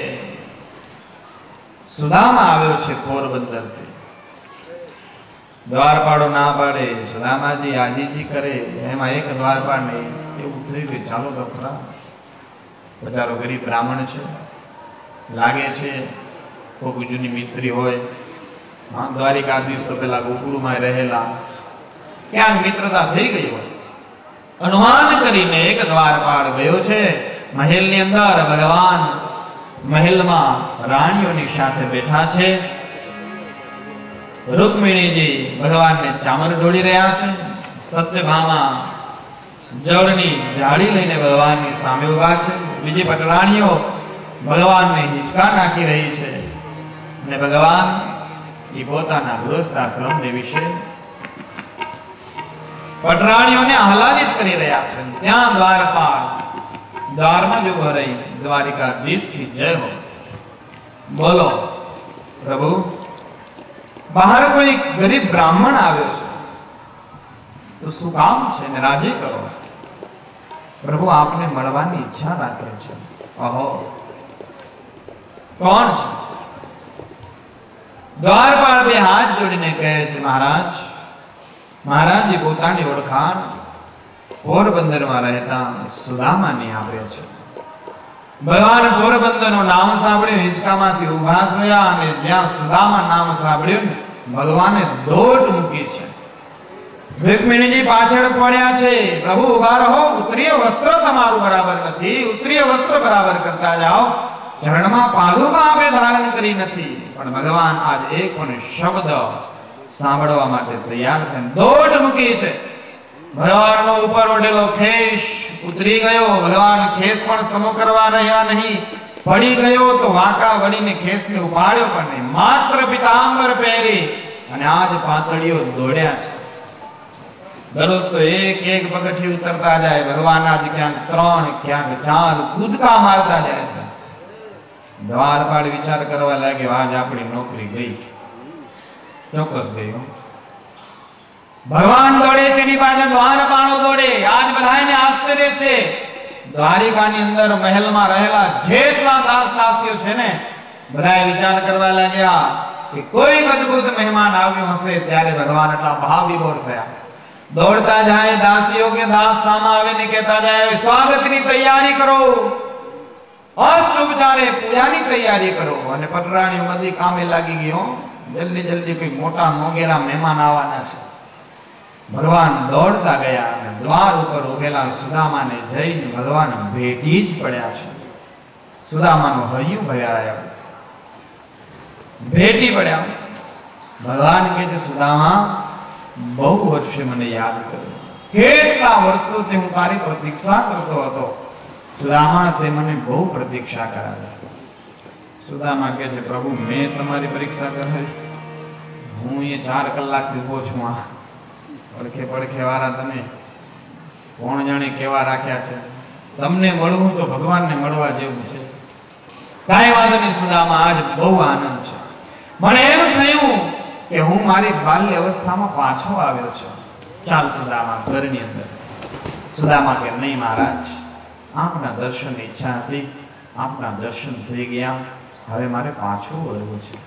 સુદામા આવ્યો છે પોરબંદરથી. દ્વારપાળો ના પાડે, સુદામાજી આજીજી કરે, એમાં એક દ્વારપાળ નહીં. એવું થયું કે ચાલો તો ખરા, બચારો ગરીબ બ્રાહ્મણ છે, લાગે છે કોઈ જૂની મિત્રી હોય. હા, દ્વારિકાધીશ તો પેલા ગોકુળમાં રહેલા, ક્યાંક મિત્રતા થઈ ગઈ હોય. અનુમાન કરીને એક દ્વારપાળ ગયો છે. મહેલની અંદર ભગવાન મહેલમાં રાણીઓની સાથે બેઠા છે. રૂકમિણીજી ભગવાનને ચામર ઢોળી રહ્યા છે. સત્યભામા જળની જાળી લઈને ભગવાનની સામે ઉભા છે. બીજી પટરાણીઓ ભગવાનને હિંચકા નાખી રહી છે અને ભગવાન એ પોતાના ગૃહસ્થાશ્રમને વિશે પટરાણીઓને આહલાદિત કરી રહ્યા છે. ત્યાં દ્વારપાળ દ્વારમાં જ ઉભો રહી દ્વારિકાધીશ કી જય હો બોલો. પ્રભુ, બહાર કોઈ ગરીબ બ્રાહ્મણ આવ્યો છે તો શું કામ છે ને રાજી કરો. પ્રભુ આપને મળવાની ઈચ્છા રાખે છે. અહો, કોણ છે? દ્વારપાળ બે હાથ જોડીને કહે છે, મહારાજ મહારાજે પોતાની ઓળખાણ પોરબંદરમાં રહેતા સુદામાની આપે છે. ભગવાન પોરબંદરનું નામ સાંભળ્યું, હિંચકામાંથી ઊભા થયા અને જ્યાં સુદામા નામ સાંભળ્યું ભગવાને દોટ મૂકી છે. રૂકમિણીજી પાછળ પડ્યા છે. પ્રભુ ઉભા રહો, ઉત્તરીય વસ્ત્ર તમારું બરાબર નથી, ઉત્તરીય વસ્ત્ર બરાબર કરતા જાઓ. ચરણમાં પાદુકા આપે ધારણ કરી નથી, પણ ભગવાન આજ એક પણ શબ્દ સાંભળવા માટે તૈયાર છે. દોટ મૂકી છે. ભગવાનનો ઉપર ઓઢેલો ખેસ ઉતરી ગયો. ભગવાન ખેસ પણ સમો કરવા રહ્યા નહીં. પડી ગયો તો વાંકા વળીને ખેસને ઉપાડ્યો પણ નહીં. માત્ર પિતાંબર પહેરી અને આજ પાતળીઓ દોડ્યા છે. દરરોજ તો એક એક પગથિયું ઉતરતા જાય. ભગવાન આજ ક્યાંક ત્રણ ક્યાંક ચાર કૂદકા મારતા જાય છે. દ્વારપાળ વિચાર કરવા લાગ્યો, આજ આપણી નોકરી ગઈ, ચોક્કસ ગઈ. ભગવાન દોડે છે એની પાસે દ્વારપાળો દોડે. આજ બધાને આશ્ચર્ય છે. દ્વારિકાની અંદર મહેલમાં રહેલા જેટલા દાસ દાસીઓ છે ને, બધાએ વિચાર કરવા લાગ્યા કે કોઈ અદ્ભુત મહેમાન આવ્યો હશે. ત્યારે ભગવાન એટલા ભાવવિભોર થયા. દોડતા જાય દાસીઓ કે દાસ સામા આવે ને કહેતા જાય, સ્વાગતની તૈયારી કરો, અષ્ટોપચારે પૂજાની તૈયારી કરો. અને પટરાણીઓ બધી કામે લાગી ગઈ. જલ્દી જલ્દી કોઈ મોટા મોગેરા મહેમાન આવવાના છે. ભગવાન દોડતા ગયા અને દ્વાર ઉપર ઉભેલા સુદામાને જઈને ભગવાન ભેટી જ પડ્યા છે. સુદામાનું હૈયું ભરાયા, ભેટી પડ્યા. ભગવાન કહે છે, સુદામા બહુ વર્ષે મને યાદ કર્યો. કેટલા વર્ષોથી હું તારી પ્રતીક્ષા કરતો હતો. સુદામા તે મને બહુ પ્રતીક્ષા કરાવી. સુદામા કહે છે, પ્રભુ મેં તમારી પરીક્ષા કરાવી? હું એ ચાર કલાકથી ઉભો છું. આ પડખે પડખે વાળા તમે કોણ જાણે કેવા રાખ્યા છે. તમને મળવું તો ભગવાનને મળવા જેવું છે. કાંઈ વાંધો નહીં સુદામા, આજ બહુ આનંદ છે. મને એમ થયું કે હું મારી બાલ્ય અવસ્થામાં પાછો આવ્યો છું. ચાલ સુદામા ઘરની અંદર. સુદામા કે નહીં મહારાજ, આપના દર્શનની ઈચ્છા હતી, આપના દર્શન થઈ ગયા, હવે મારે પાછું વળવું છે.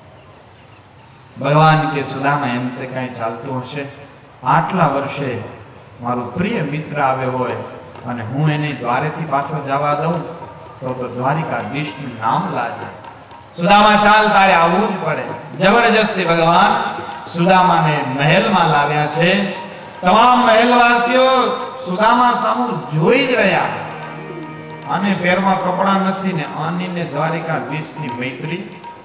ભગવાન કે સુદામા એમ તે કાંઈ ચાલતું હશે? આટલા વર્ષે મારો પ્રિય મિત્ર આવ્યો હોય અને હું એને દ્વારેથી પાછો જવા દઉં તો તો દ્વારિકાધીશનું નામ લાજે. સુદામા ચાલ, તારે આવવું જ પડે. જબરજસ્તી ભગવાન સુદામાને મહેલમાં લાવ્યા છે. તમામ મહેલવાસીઓ સુદામા સામુ જોઈ જ રહ્યા, અને પેરમાં કપડા નથી ને આનીને દ્વારિકાધીશની મૈત્રી.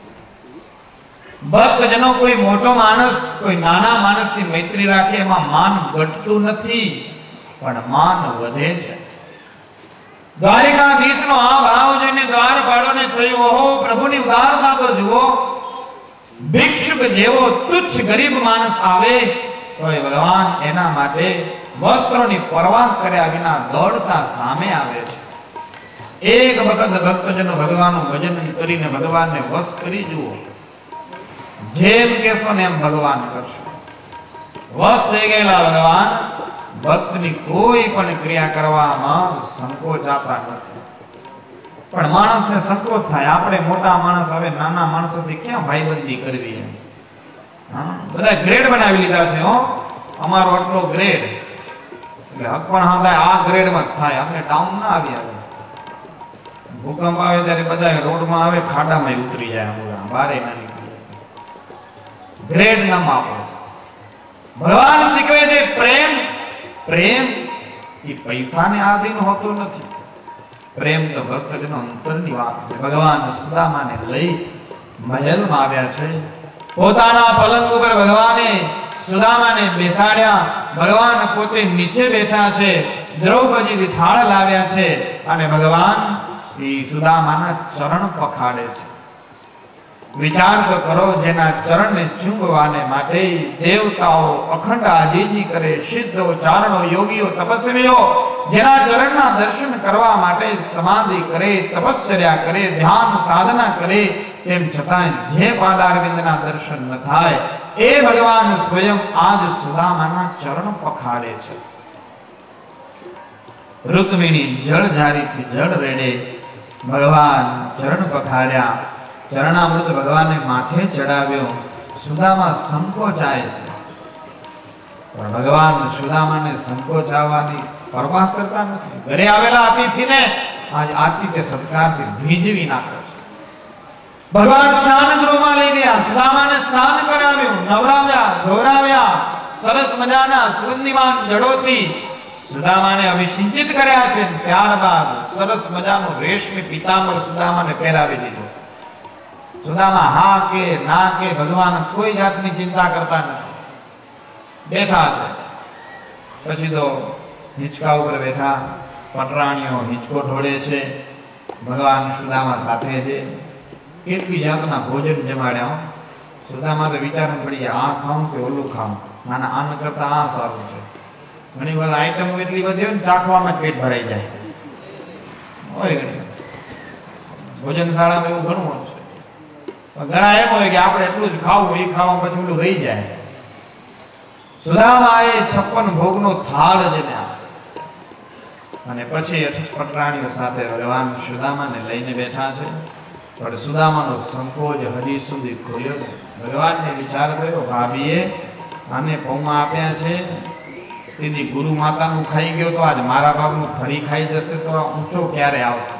ભક્તજનો કોઈ મોટો માણસ કોઈ નાના માણસની મૈત્રી રાખે એમાં માન ઘટતું નથી, પણ માન વધે છે. દ્વારિકાધીશનો આ ભાવ જોઈને દ્વારપાળોને થયું, ઓહો પ્રભુની ઉદારતા તો જુઓ. ભિક્ષુક જેવો તુચ્છ ગરીબ માણસ આવે તો એ ભગવાન એના માટે વસ્ત્રોની પરવાહ કર્યા વિના દોડતા સામે આવે છે. એક વખત ભક્તજનો ભગવાનનું ભજન કરીને ભગવાનને વશ કરી જુઓ. જેમ કેશો ને એમ ભગવાન કરશે. વશ થઈ ગયેલા ભગવાન ભક્તની કોઈ પણ ક્રિયા કરવામાં સંકોચ આપતા નથી. પણ માણસને સંકોચ થાય, આપણે મોટા માણસ હવે નાના માણસોથી ક્યાં ભાઈબંધી કરવી એમ. હા, બધા ગ્રેડ બનાવી લીધા છે. હો, અમારો આટલો ગ્રેડ એટલે હક પણ હા થાય આ ગ્રેડમાં થાય, આપણે ડાઉન ના આવી આવે. ભૂકંપ આવે ત્યારે બધા રોડમાં આવે, ખાડામાં ઉતરી જાય, બારે ના નીકળે. ગ્રેડ ના માપો. ભગવાન શીખવે છે પ્રેમ. પ્રેમ એ પૈસાને આધીન હોતો નથી. પ્રેમ તો ભક્તજનો અંતરની વાત છે. ભગવાન સુદામાને લઈ મહેલમાં આવ્યા છે. પોતાના પલંગ ઉપર ભગવાને સુદામાને બેસાડ્યા. ભગવાન પોતે નીચે બેઠા છે. દ્રૌપદીથી થાળ લાવ્યા છે અને ભગવાન એ સુદામાના ચરણ પખાડે છે. વિચાર તો કરો, જેના ચરણને ચૂંબવાને માટે દેવતાઓ અખંડ આજીજી કરે, સિદ્ધો, ચારણો, યોગીઓ, તપસ્વીઓ જેના ચરણના દર્શન કરવા માટે સમાધિ કરે, તપશ્ચર્યા કરે, ધ્યાન સાધના કરે, તેમ છતાં જે પાદારવિંદના દર્શન ન થાય એ ભગવાન સ્વયં આજ સુદામાના ચરણ પખાડે છે. રૂકમિણી જળ જારીથી જળ રેડે ભગવાન ચરણ પખાડ્યા. ચરણામૃત ભગવાનને માથે ચડાવ્યો. સુદામા સંકોચાય છે, પણ ભગવાન સુદામાને સંકોચાવાની પરવાહ કરતા નથી. ઘરે આવેલા અતિથિને આજ આતિથ્ય સત્કારથી ભીજવી નાખે છે. ભગવાન સ્નાન ગૃહમાં લઈ ગયા. સુદામાને સ્નાન કરાવ્યું, નવરાવ્યા, ધોરાવ્યા. સરસ મજાના સુગંધીમાન જડોથી સુદામાને અભિષિંચિત કર્યા છે. ત્યારબાદ સરસ મજાનું રેશમી પીતાંબર સુદામાને પહેરાવી દીધું. સુદામા હા કે ના કે ભગવાન કોઈ જાતની ચિંતા કરતા નથી, બેઠા છે. પછી તો હિંચકા ઉપર બેઠા, પટરાણીઓ હિંચકો ઢોળે છે. ભગવાન સુદામા સાથે છે. કેટલી જાતના ભોજન જમાડ્યા. સુદામા તો વિચાર પડી આ ખાઉં કે ઓલું ખાઉં, માના આન કરતા આ સારું છે. ઘણી વાર આઈટમ એટલી બધી હોય ને ચાખવામાં પેટ ભરાઈ જાય હોય. ઘણી ભોજનશાળામાં એવું ઘણું હોય છે. ઘણા એમ હોય કે આપણે એટલું જ ખાવું, એ ખાવા પછી ઓલું રહી જાય. સુદામા એ છપ્પન ભોગનો થાળ જેને અને પછી પટરાણીઓ સાથે ભગવાન સુદામાને લઈને બેઠા છે. પણ સુદામાનો સંકોચ હજી સુધી ખોલ્યો છે. ભગવાનને વિચાર થયો, ભાભીએ આને પૌમાં આપ્યા છે, તેની ગુરુ માતાનું ખાઈ ગયો તો આજ મારા બાપનું ફરી ખાઈ જશે તો ઊંચો ક્યારે આવશે.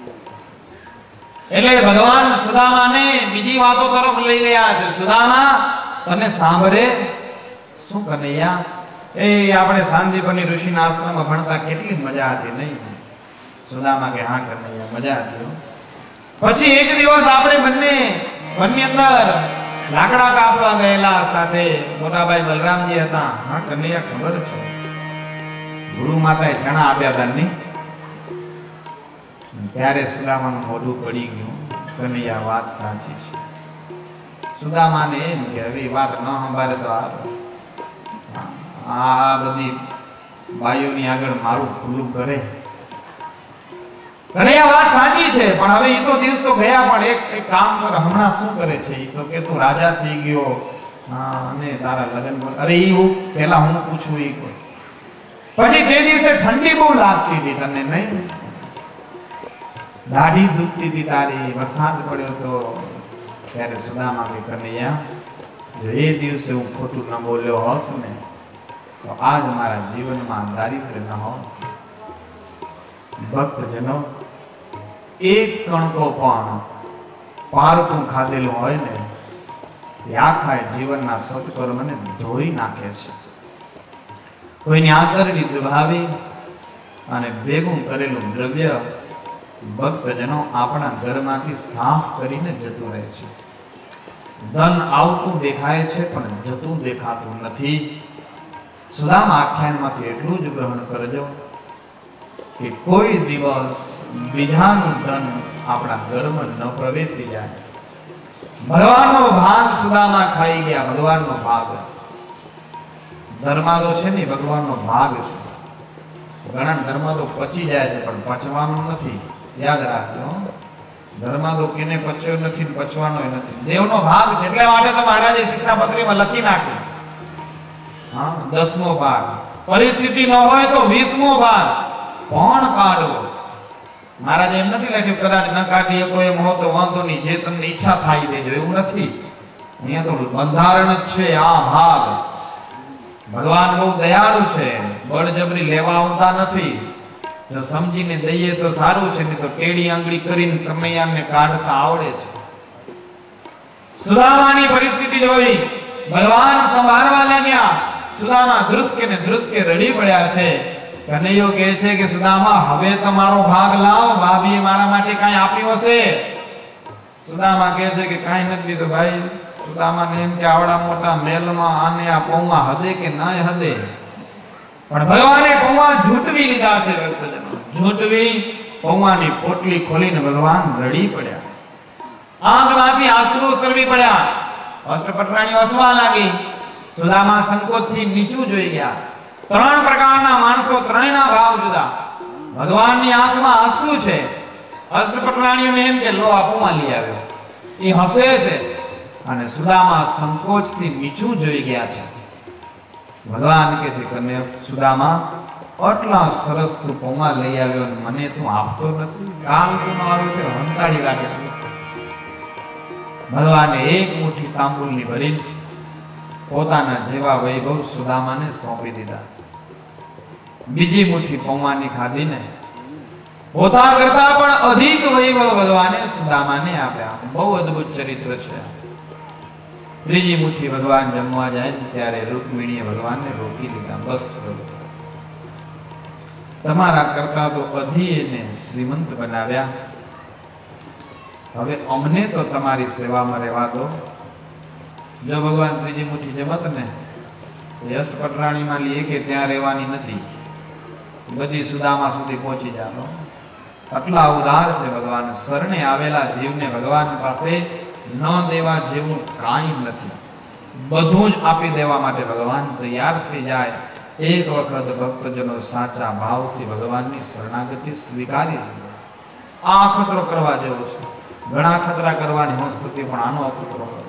એટલે ભગવાન સુદામાને બીજી વાતો તરફ લઈ ગયા છે. સુદામા તને સાંભળે શું કનૈયા? એ આપણે સાંદીપની ઋષિના આશ્રમમાં ભણતા કેટલી મજા હતી નહીં? સુદામા કે હા કનૈયા મજા હતી. પછી એક દિવસ આપણે બંને વનની અંદર લાકડા કાપવા ગયેલા, સાથે મોટાભાઈ બલરામજી હતા. હા કનૈયા ખબર છે, ગુરુ માતાએ ચણા આપ્યા હતા નહીં? ત્યારે સુદામાનું મોઢું પડી ગયું. કનૈયા વાત સાચી છે. સુદામાને એમ કે હવે વાત ન સંભાળે તો આ બધી બાઈઓની આગળ મારું ખુલ્લું કરે. કનૈયા વાત સાચી છે, પણ હવે એ તો દિવસો ગયા. પણ એક એક કામ કર, હમણાં શું કરે છે? એ તો કે તું રાજા થઈ ગયો અને તારા લગ્ન. અરે એ હું પેલા હું પૂછું એ કોઈ. પછી તે દિવસે ઠંડી બહુ લાગતી હતી તને નહીં? દાઢી દુખતી હતી તારી, વરસાદ પડ્યો તો. ત્યારે સુદામા કે કનૈયા જો એ દિવસે હું ખોટું ન બોલ્યો હોત ને તો આજ મારા જીવનમાં દારિદ્ર્ય ન હોત. ભક્તજનો, એક કણકો પણ પારકું ખાધેલું હોય ને એ આખા જીવનના સત્કર્મને ધોઈ નાખે છે. કોઈની આંતરડી દુભાવી અને ભેગું કરેલું દ્રવ્ય ભક્તજનો આપણા ઘરમાંથી સાફ કરીને જતું રહે છે. ધન આવતું દેખાય છે પણ જતું દેખાતું નથી. સુદામા આખ્યાનમાંથી એટલું જ ગ્રહણ કરજો કે કોઈ દિવસ બીજાનું ધન આપણા ઘરમાં ન પ્રવેશી જાય. ભગવાનનો ભાગ સુદામા ખાઈ ગયા. ભગવાનનો ભાગ ધર્માદો છે ને ભગવાનનો ભાગ છે. ઘણા ધર્માદો પચી જાય છે પણ પચવાનું નથી. યાદ રાખજો, ધર્માદો કેને પચ્યો નથી, પચવાનો નથી, દેવનો ભાગ છે. એટલે માટે તો મહારાજે શિક્ષાપત્રીમાં લખી નાખ્યું, હા, દસમો ભાગ. પરિસ્થિતિ ન હોય તો વીસમો ભાગ પણ કાઢો. મહારાજે એમ નથી લખ્યું કદાચ ન કાઢી શકો એમ હો તો વાંધો નહીં, જે તમને ઈચ્છા થાય છે, એવું નથી. અહીંયા તો બંધારણ જ છે આ ભાગ. ભગવાન બહુ દયાળુ છે, બળજબરી લેવા આવતા નથી. જો સમજીને દઈએ તો સારું છે, નહીં તો ટેડી આંગળી કરીને કનૈયાને કાઢતા આવડે છે. સુદામાની પરિસ્થિતિ જોઈ, ભગવાન સંભાળવા લાગ્યા. સુદામા ધ્રુસકે ને ધ્રુસકે રડી પડ્યા છે. કનૈયો કહે છે કે સુદામા હવે તમારો ભાગ લાવ, ભાભીએ મારા માટે કાંઈ આપ્યું હશે? સુદામા કહે છે કે કાંઈ નથી દીધું ભાઈ. સુદામાને એમ કે આવડા મોટા મહેલમાં આને આ પૌવા હદે કે ના હદે? પણ ભગવાને પૌવા ઝૂંટવી લીધા છે. ઝૂંટવી પૌવાની પોટલી ખોલીને ભગવાન રડી પડ્યા. આંખમાંથી આંસુ સરવી પડ્યા. અષ્ટપટરાણીઓ હસવા લાગી. સુદામા સંકોચથી નીચું જોઈ ગયા. ત્રણ પ્રકારના માણસો, ત્રણેયના ભાવ જુદા. ભગવાનની આંખમાં આંસુ છે. અષ્ટપટરાણીઓને એમ કે લો આ પૌવા લઈ આવ્યો. એ હસે છે અને સુદામા સંકોચથી નીચું જોઈ ગયા છે. ભગવાન કે છે કે સુદામા, આટલા સરસ તું પૌવા લઈ આવ્યો અને મને તું આપતો નથી. કામ તું મારું છે હંતાડી રાખે છે. ભગવાને એક મુઠ્ઠી તાંબુલની ભરી પોતાના જેવા વૈભવ સુદામાને સોંપી દીધા. બીજી મુઠ્ઠી પૌવાની ખાધીને પોતા કરતા પણ અધિક વૈભવ ભગવાને સુદામાને આપ્યા. બહુ અદ્ભુત ચરિત્ર છે. ત્રીજી મુઠ્ઠી ભગવાન જમવા જાય છે ત્યારે રૂકમિણીએ ભગવાનને રોકી લીધા. બસ તમારા કરતા તો અધિએને શ્રીમંત બનાવ્યા, હવે અમને તો તમારી સેવામાં રહેવા દો. જો ભગવાન ત્રીજી મુઠ્ઠી જમત ને અષ્ટપટરાણીમાં લઈએ કે ત્યાં રહેવાની નથી, બધી સુદામા સુધી પહોંચી જાતો. આટલા ઉદાર છે ભગવાન. શરણે આવેલા જીવને ભગવાન પાસે ન દેવા જેવું કાંઈ નથી. બધું જ આપી દેવા માટે ભગવાન તૈયાર થઈ જાય. એક વખત ભક્તજનો સાચા ભાવથી ભગવાનની શરણાગતિ સ્વીકારી લે. આ અખતરો કરવા જેવો છે. ઘણા ખતરા કરવાની સંસ્કૃતિ પણ આનો અખતરો કરો.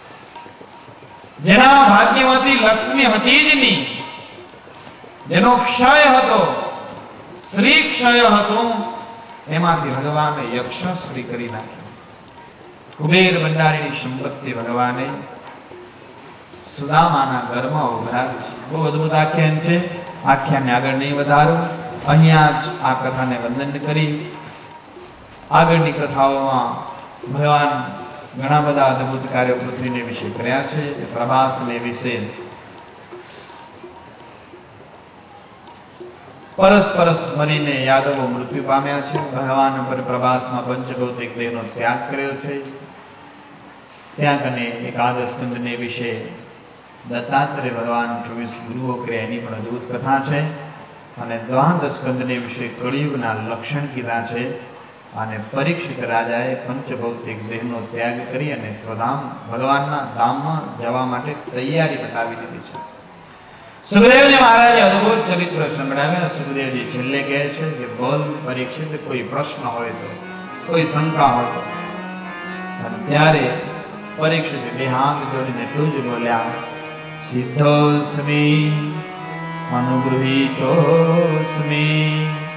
જેના ભાગ્યમાંથી લક્ષ્મી હતી જ નહીં, જેનો ક્ષય હતો, શ્રી ક્ષય હતો, એમાંથી ભગવાને યક્ષશ્રી કરી નાખ્યો. કુબેર ભંડારીની સંપત્તિ ભગવાને સુદામાના ઘરમાં ઉભરાવી છે. બહુ અદભુત આખ્યાન છે. આખ્યાનને આગળ નહીં વધારું, અહીંયા જ આ કથાને વંદન કરી આગળની કથાઓમાં ભગવાન ઘણા બધા અદભુત કાર્યો પૃથ્વીને વિશે કર્યા છે. પ્રભાસને વિશે પરસ પરસ મરીને યાદવો મૃત્યુ પામ્યા છે. ભગવાન પર પ્રભાસમાં પંચભૌતિક દેહનો ત્યાગ કર્યો છે. ત્યાં કને એકાદશ સ્કંદને વિશે દત્તાત્રેય ભગવાન ચોવીસ ગુરુઓ કર્યા એની પણ અદભુત કથા છે. અને દ્વાદશ સ્કંદને વિશે કળિયુગના લક્ષણ કીધા છે. અને પરીક્ષિત રાજાએ પંચભૌતિક દેહનો ત્યાગ કરી અને સ્વધામ ભગવાનના ધામમાં જવા માટે તૈયારી બતાવી દીધી છે. સુખદેવજી મહારાજે અદભુત ચરિત્ર સંભળાવ્યા. સુખદેવજી છેલ્લે કહે છે કે બોલ પરીક્ષિત, કોઈ પ્રશ્ન હોય તો, કોઈ શંકા હોય તો. ત્યારે પરીક્ષિત બે હાથ જોડીને એટલું જ બોલ્યા, સિદ્ધોસ્મી અનુગૃહીતોસ્મી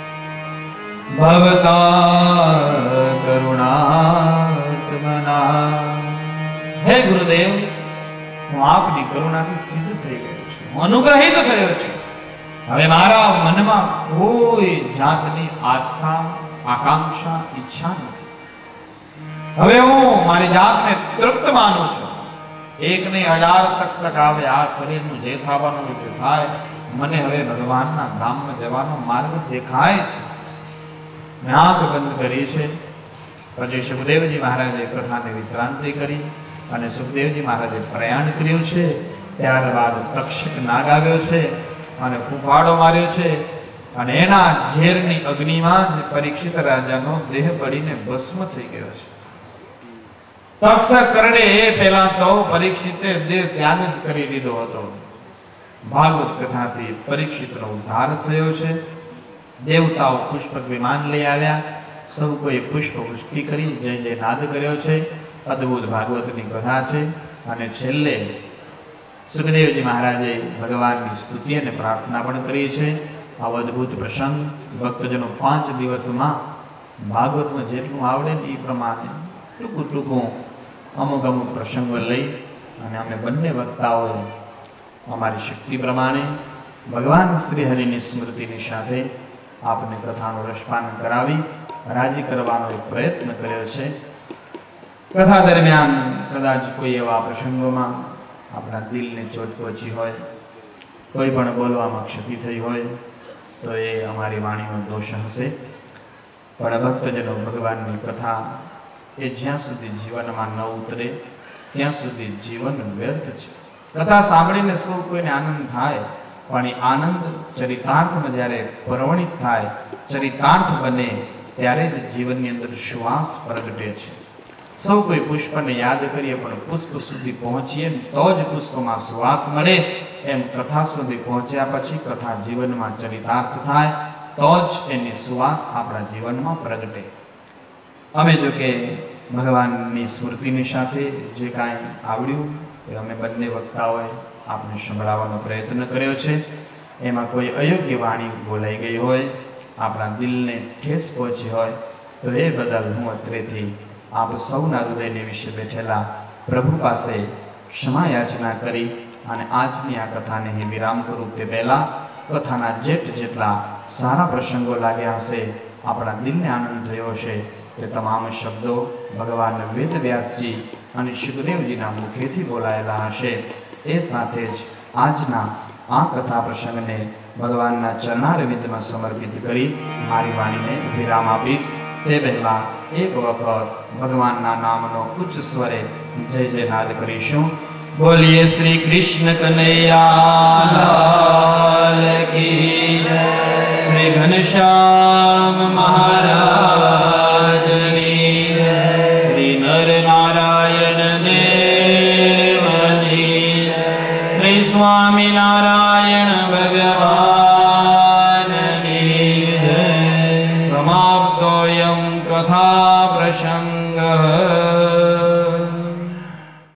ભવતા કરુણાત્મના. હે ગુરુદેવ, હું આપની કરુણાથી સિદ્ધ થઈ ગયો છું, અનુગ્રહિત થયો છું. હવે મારા મનમાં કોઈ જાતની આશા આકાંક્ષા ઈચ્છા નથી. હવે હું મારી જાતને તૃપ્ત માનું છું. એક ને હજાર તક્ષક આવે, આ શરીરનું જે થવાનું તે થાય. મને હવે ભગવાનના ધામમાં જવાનો માર્ગ દેખાય છે. મેં આંખ બંધ કરી છે. પછી સુખદેવજી મહારાજે કથાને વિશ્રાંતિ કરી અને સુખદેવજી મહારાજે પ્રયાણ કર્યું છે. ત્યારબાદ તક્ષક નાગ આવ્યો છે અને ફૂફાડો માર્યો છે અને એના ઝેરની અગ્નિમાં પરીક્ષિત રાજાનો દેહ બળીને ભસ્મ થઈ ગયો છે. તક્ષક કરડે એ પહેલા તો પરીક્ષિતે દેહ ત્યાગ જ કરી દીધો હતો. ભાગવત કથાથી પરીક્ષિતનો ઉદ્ધાર થયો છે. દેવતાઓ પુષ્પક વિમાન લઈ આવ્યા. સૌ કોઈ પુષ્પ વૃષ્ટિ કરી જય જય નાદ કર્યો છે. અદ્ભુત ભાગવતની કથા છે. અને છેલ્લે સુખદેવજી મહારાજે ભગવાનની સ્તુતિ અને પ્રાર્થના પણ કરી છે. આવો અદ્ભુત પ્રસંગ ભક્તજનો પાંચ દિવસમાં ભાગવતમાં જેટલું આવડે ને એ પ્રમાણે ટૂંકું ટૂંકું અમુક અમુક પ્રસંગો લઈ અને અમે બંને વક્તાઓએ અમારી શક્તિ પ્રમાણે ભગવાન શ્રી હરિની સ્મૃતિની સાથે આપને કથાનું રસપાન કરાવી રાજી કરવાનો એક પ્રયત્ન કર્યો છે. કથા દરમિયાન કદાચ કોઈ એવા પ્રસંગોમાં આપણા દિલને ચોટ પહોંચી હોય, કોઈ પણ બોલવામાં ક્ષતિ થઈ હોય તો એ અમારી વાણીનો દોષ હશે. પણ ભક્તજનો ભગવાનની કથા એ જ્યાં સુધી જીવનમાં ન ઉતરે ત્યાં સુધી જીવન વ્યર્થ છે. કથા સાંભળીને સૌ કોઈને આનંદ થાય, પણ એ આનંદ ચરિતાર્થમાં જ્યારે પરવણિત થાય, ચરિતાર્થ બને ત્યારે જ જીવનની અંદર શ્વાસ પ્રગટે છે. સૌ કોઈ પુષ્પને યાદ કરીએ પણ પુષ્પ સુધી પહોંચીએ તો જ પુષ્પમાં શ્વાસ મળે. એમ કથા સુધી પહોંચ્યા પછી કથા જીવનમાં ચરિતાર્થ થાય તો જ એની શ્વાસ આપણા જીવનમાં પ્રગટે. અમે જો કે ભગવાનની સ્મૃતિની સાથે જે કાંઈ આવડ્યું એ અમે બંને વક્તાઓએ આપને સંભળાવવાનો પ્રયત્ન કર્યો છે. એમાં કોઈ અયોગ્ય વાણી બોલાઈ ગઈ હોય, આપણા દિલને ઠેસ પહોંચી હોય તો એ બદલ હું અત્રેથી આપ સૌના હૃદયને વિશે બેઠેલા પ્રભુ પાસે ક્ષમા યાચના કરી અને આજની આ કથાને હું વિરામ કરું તે પહેલાં કથાના જેટ જેટલા સારા પ્રસંગો લાગ્યા હશે, આપણા દિલને આનંદ થયો હશે, તે તમામ શબ્દો ભગવાન વેદવ્યાસજી અને સુખદેવજીના મુખેથી બોલાયેલા હશે. એ સાથે જ આજના આ કથા પ્રસંગને ભગવાનના ચરણારવિંદમાં સમર્પિત કરી મારી વાણીને વિરામ આપીશ. તે પહેલા એક વખત ભગવાનના નામનો ઉચ્ચ સ્વરે જય જય નાદ કરીશું. બોલીએ શ્રી કૃષ્ણ કનૈયા લાલ કી જય. શ્રી ઘનશ્યામ મહારાજ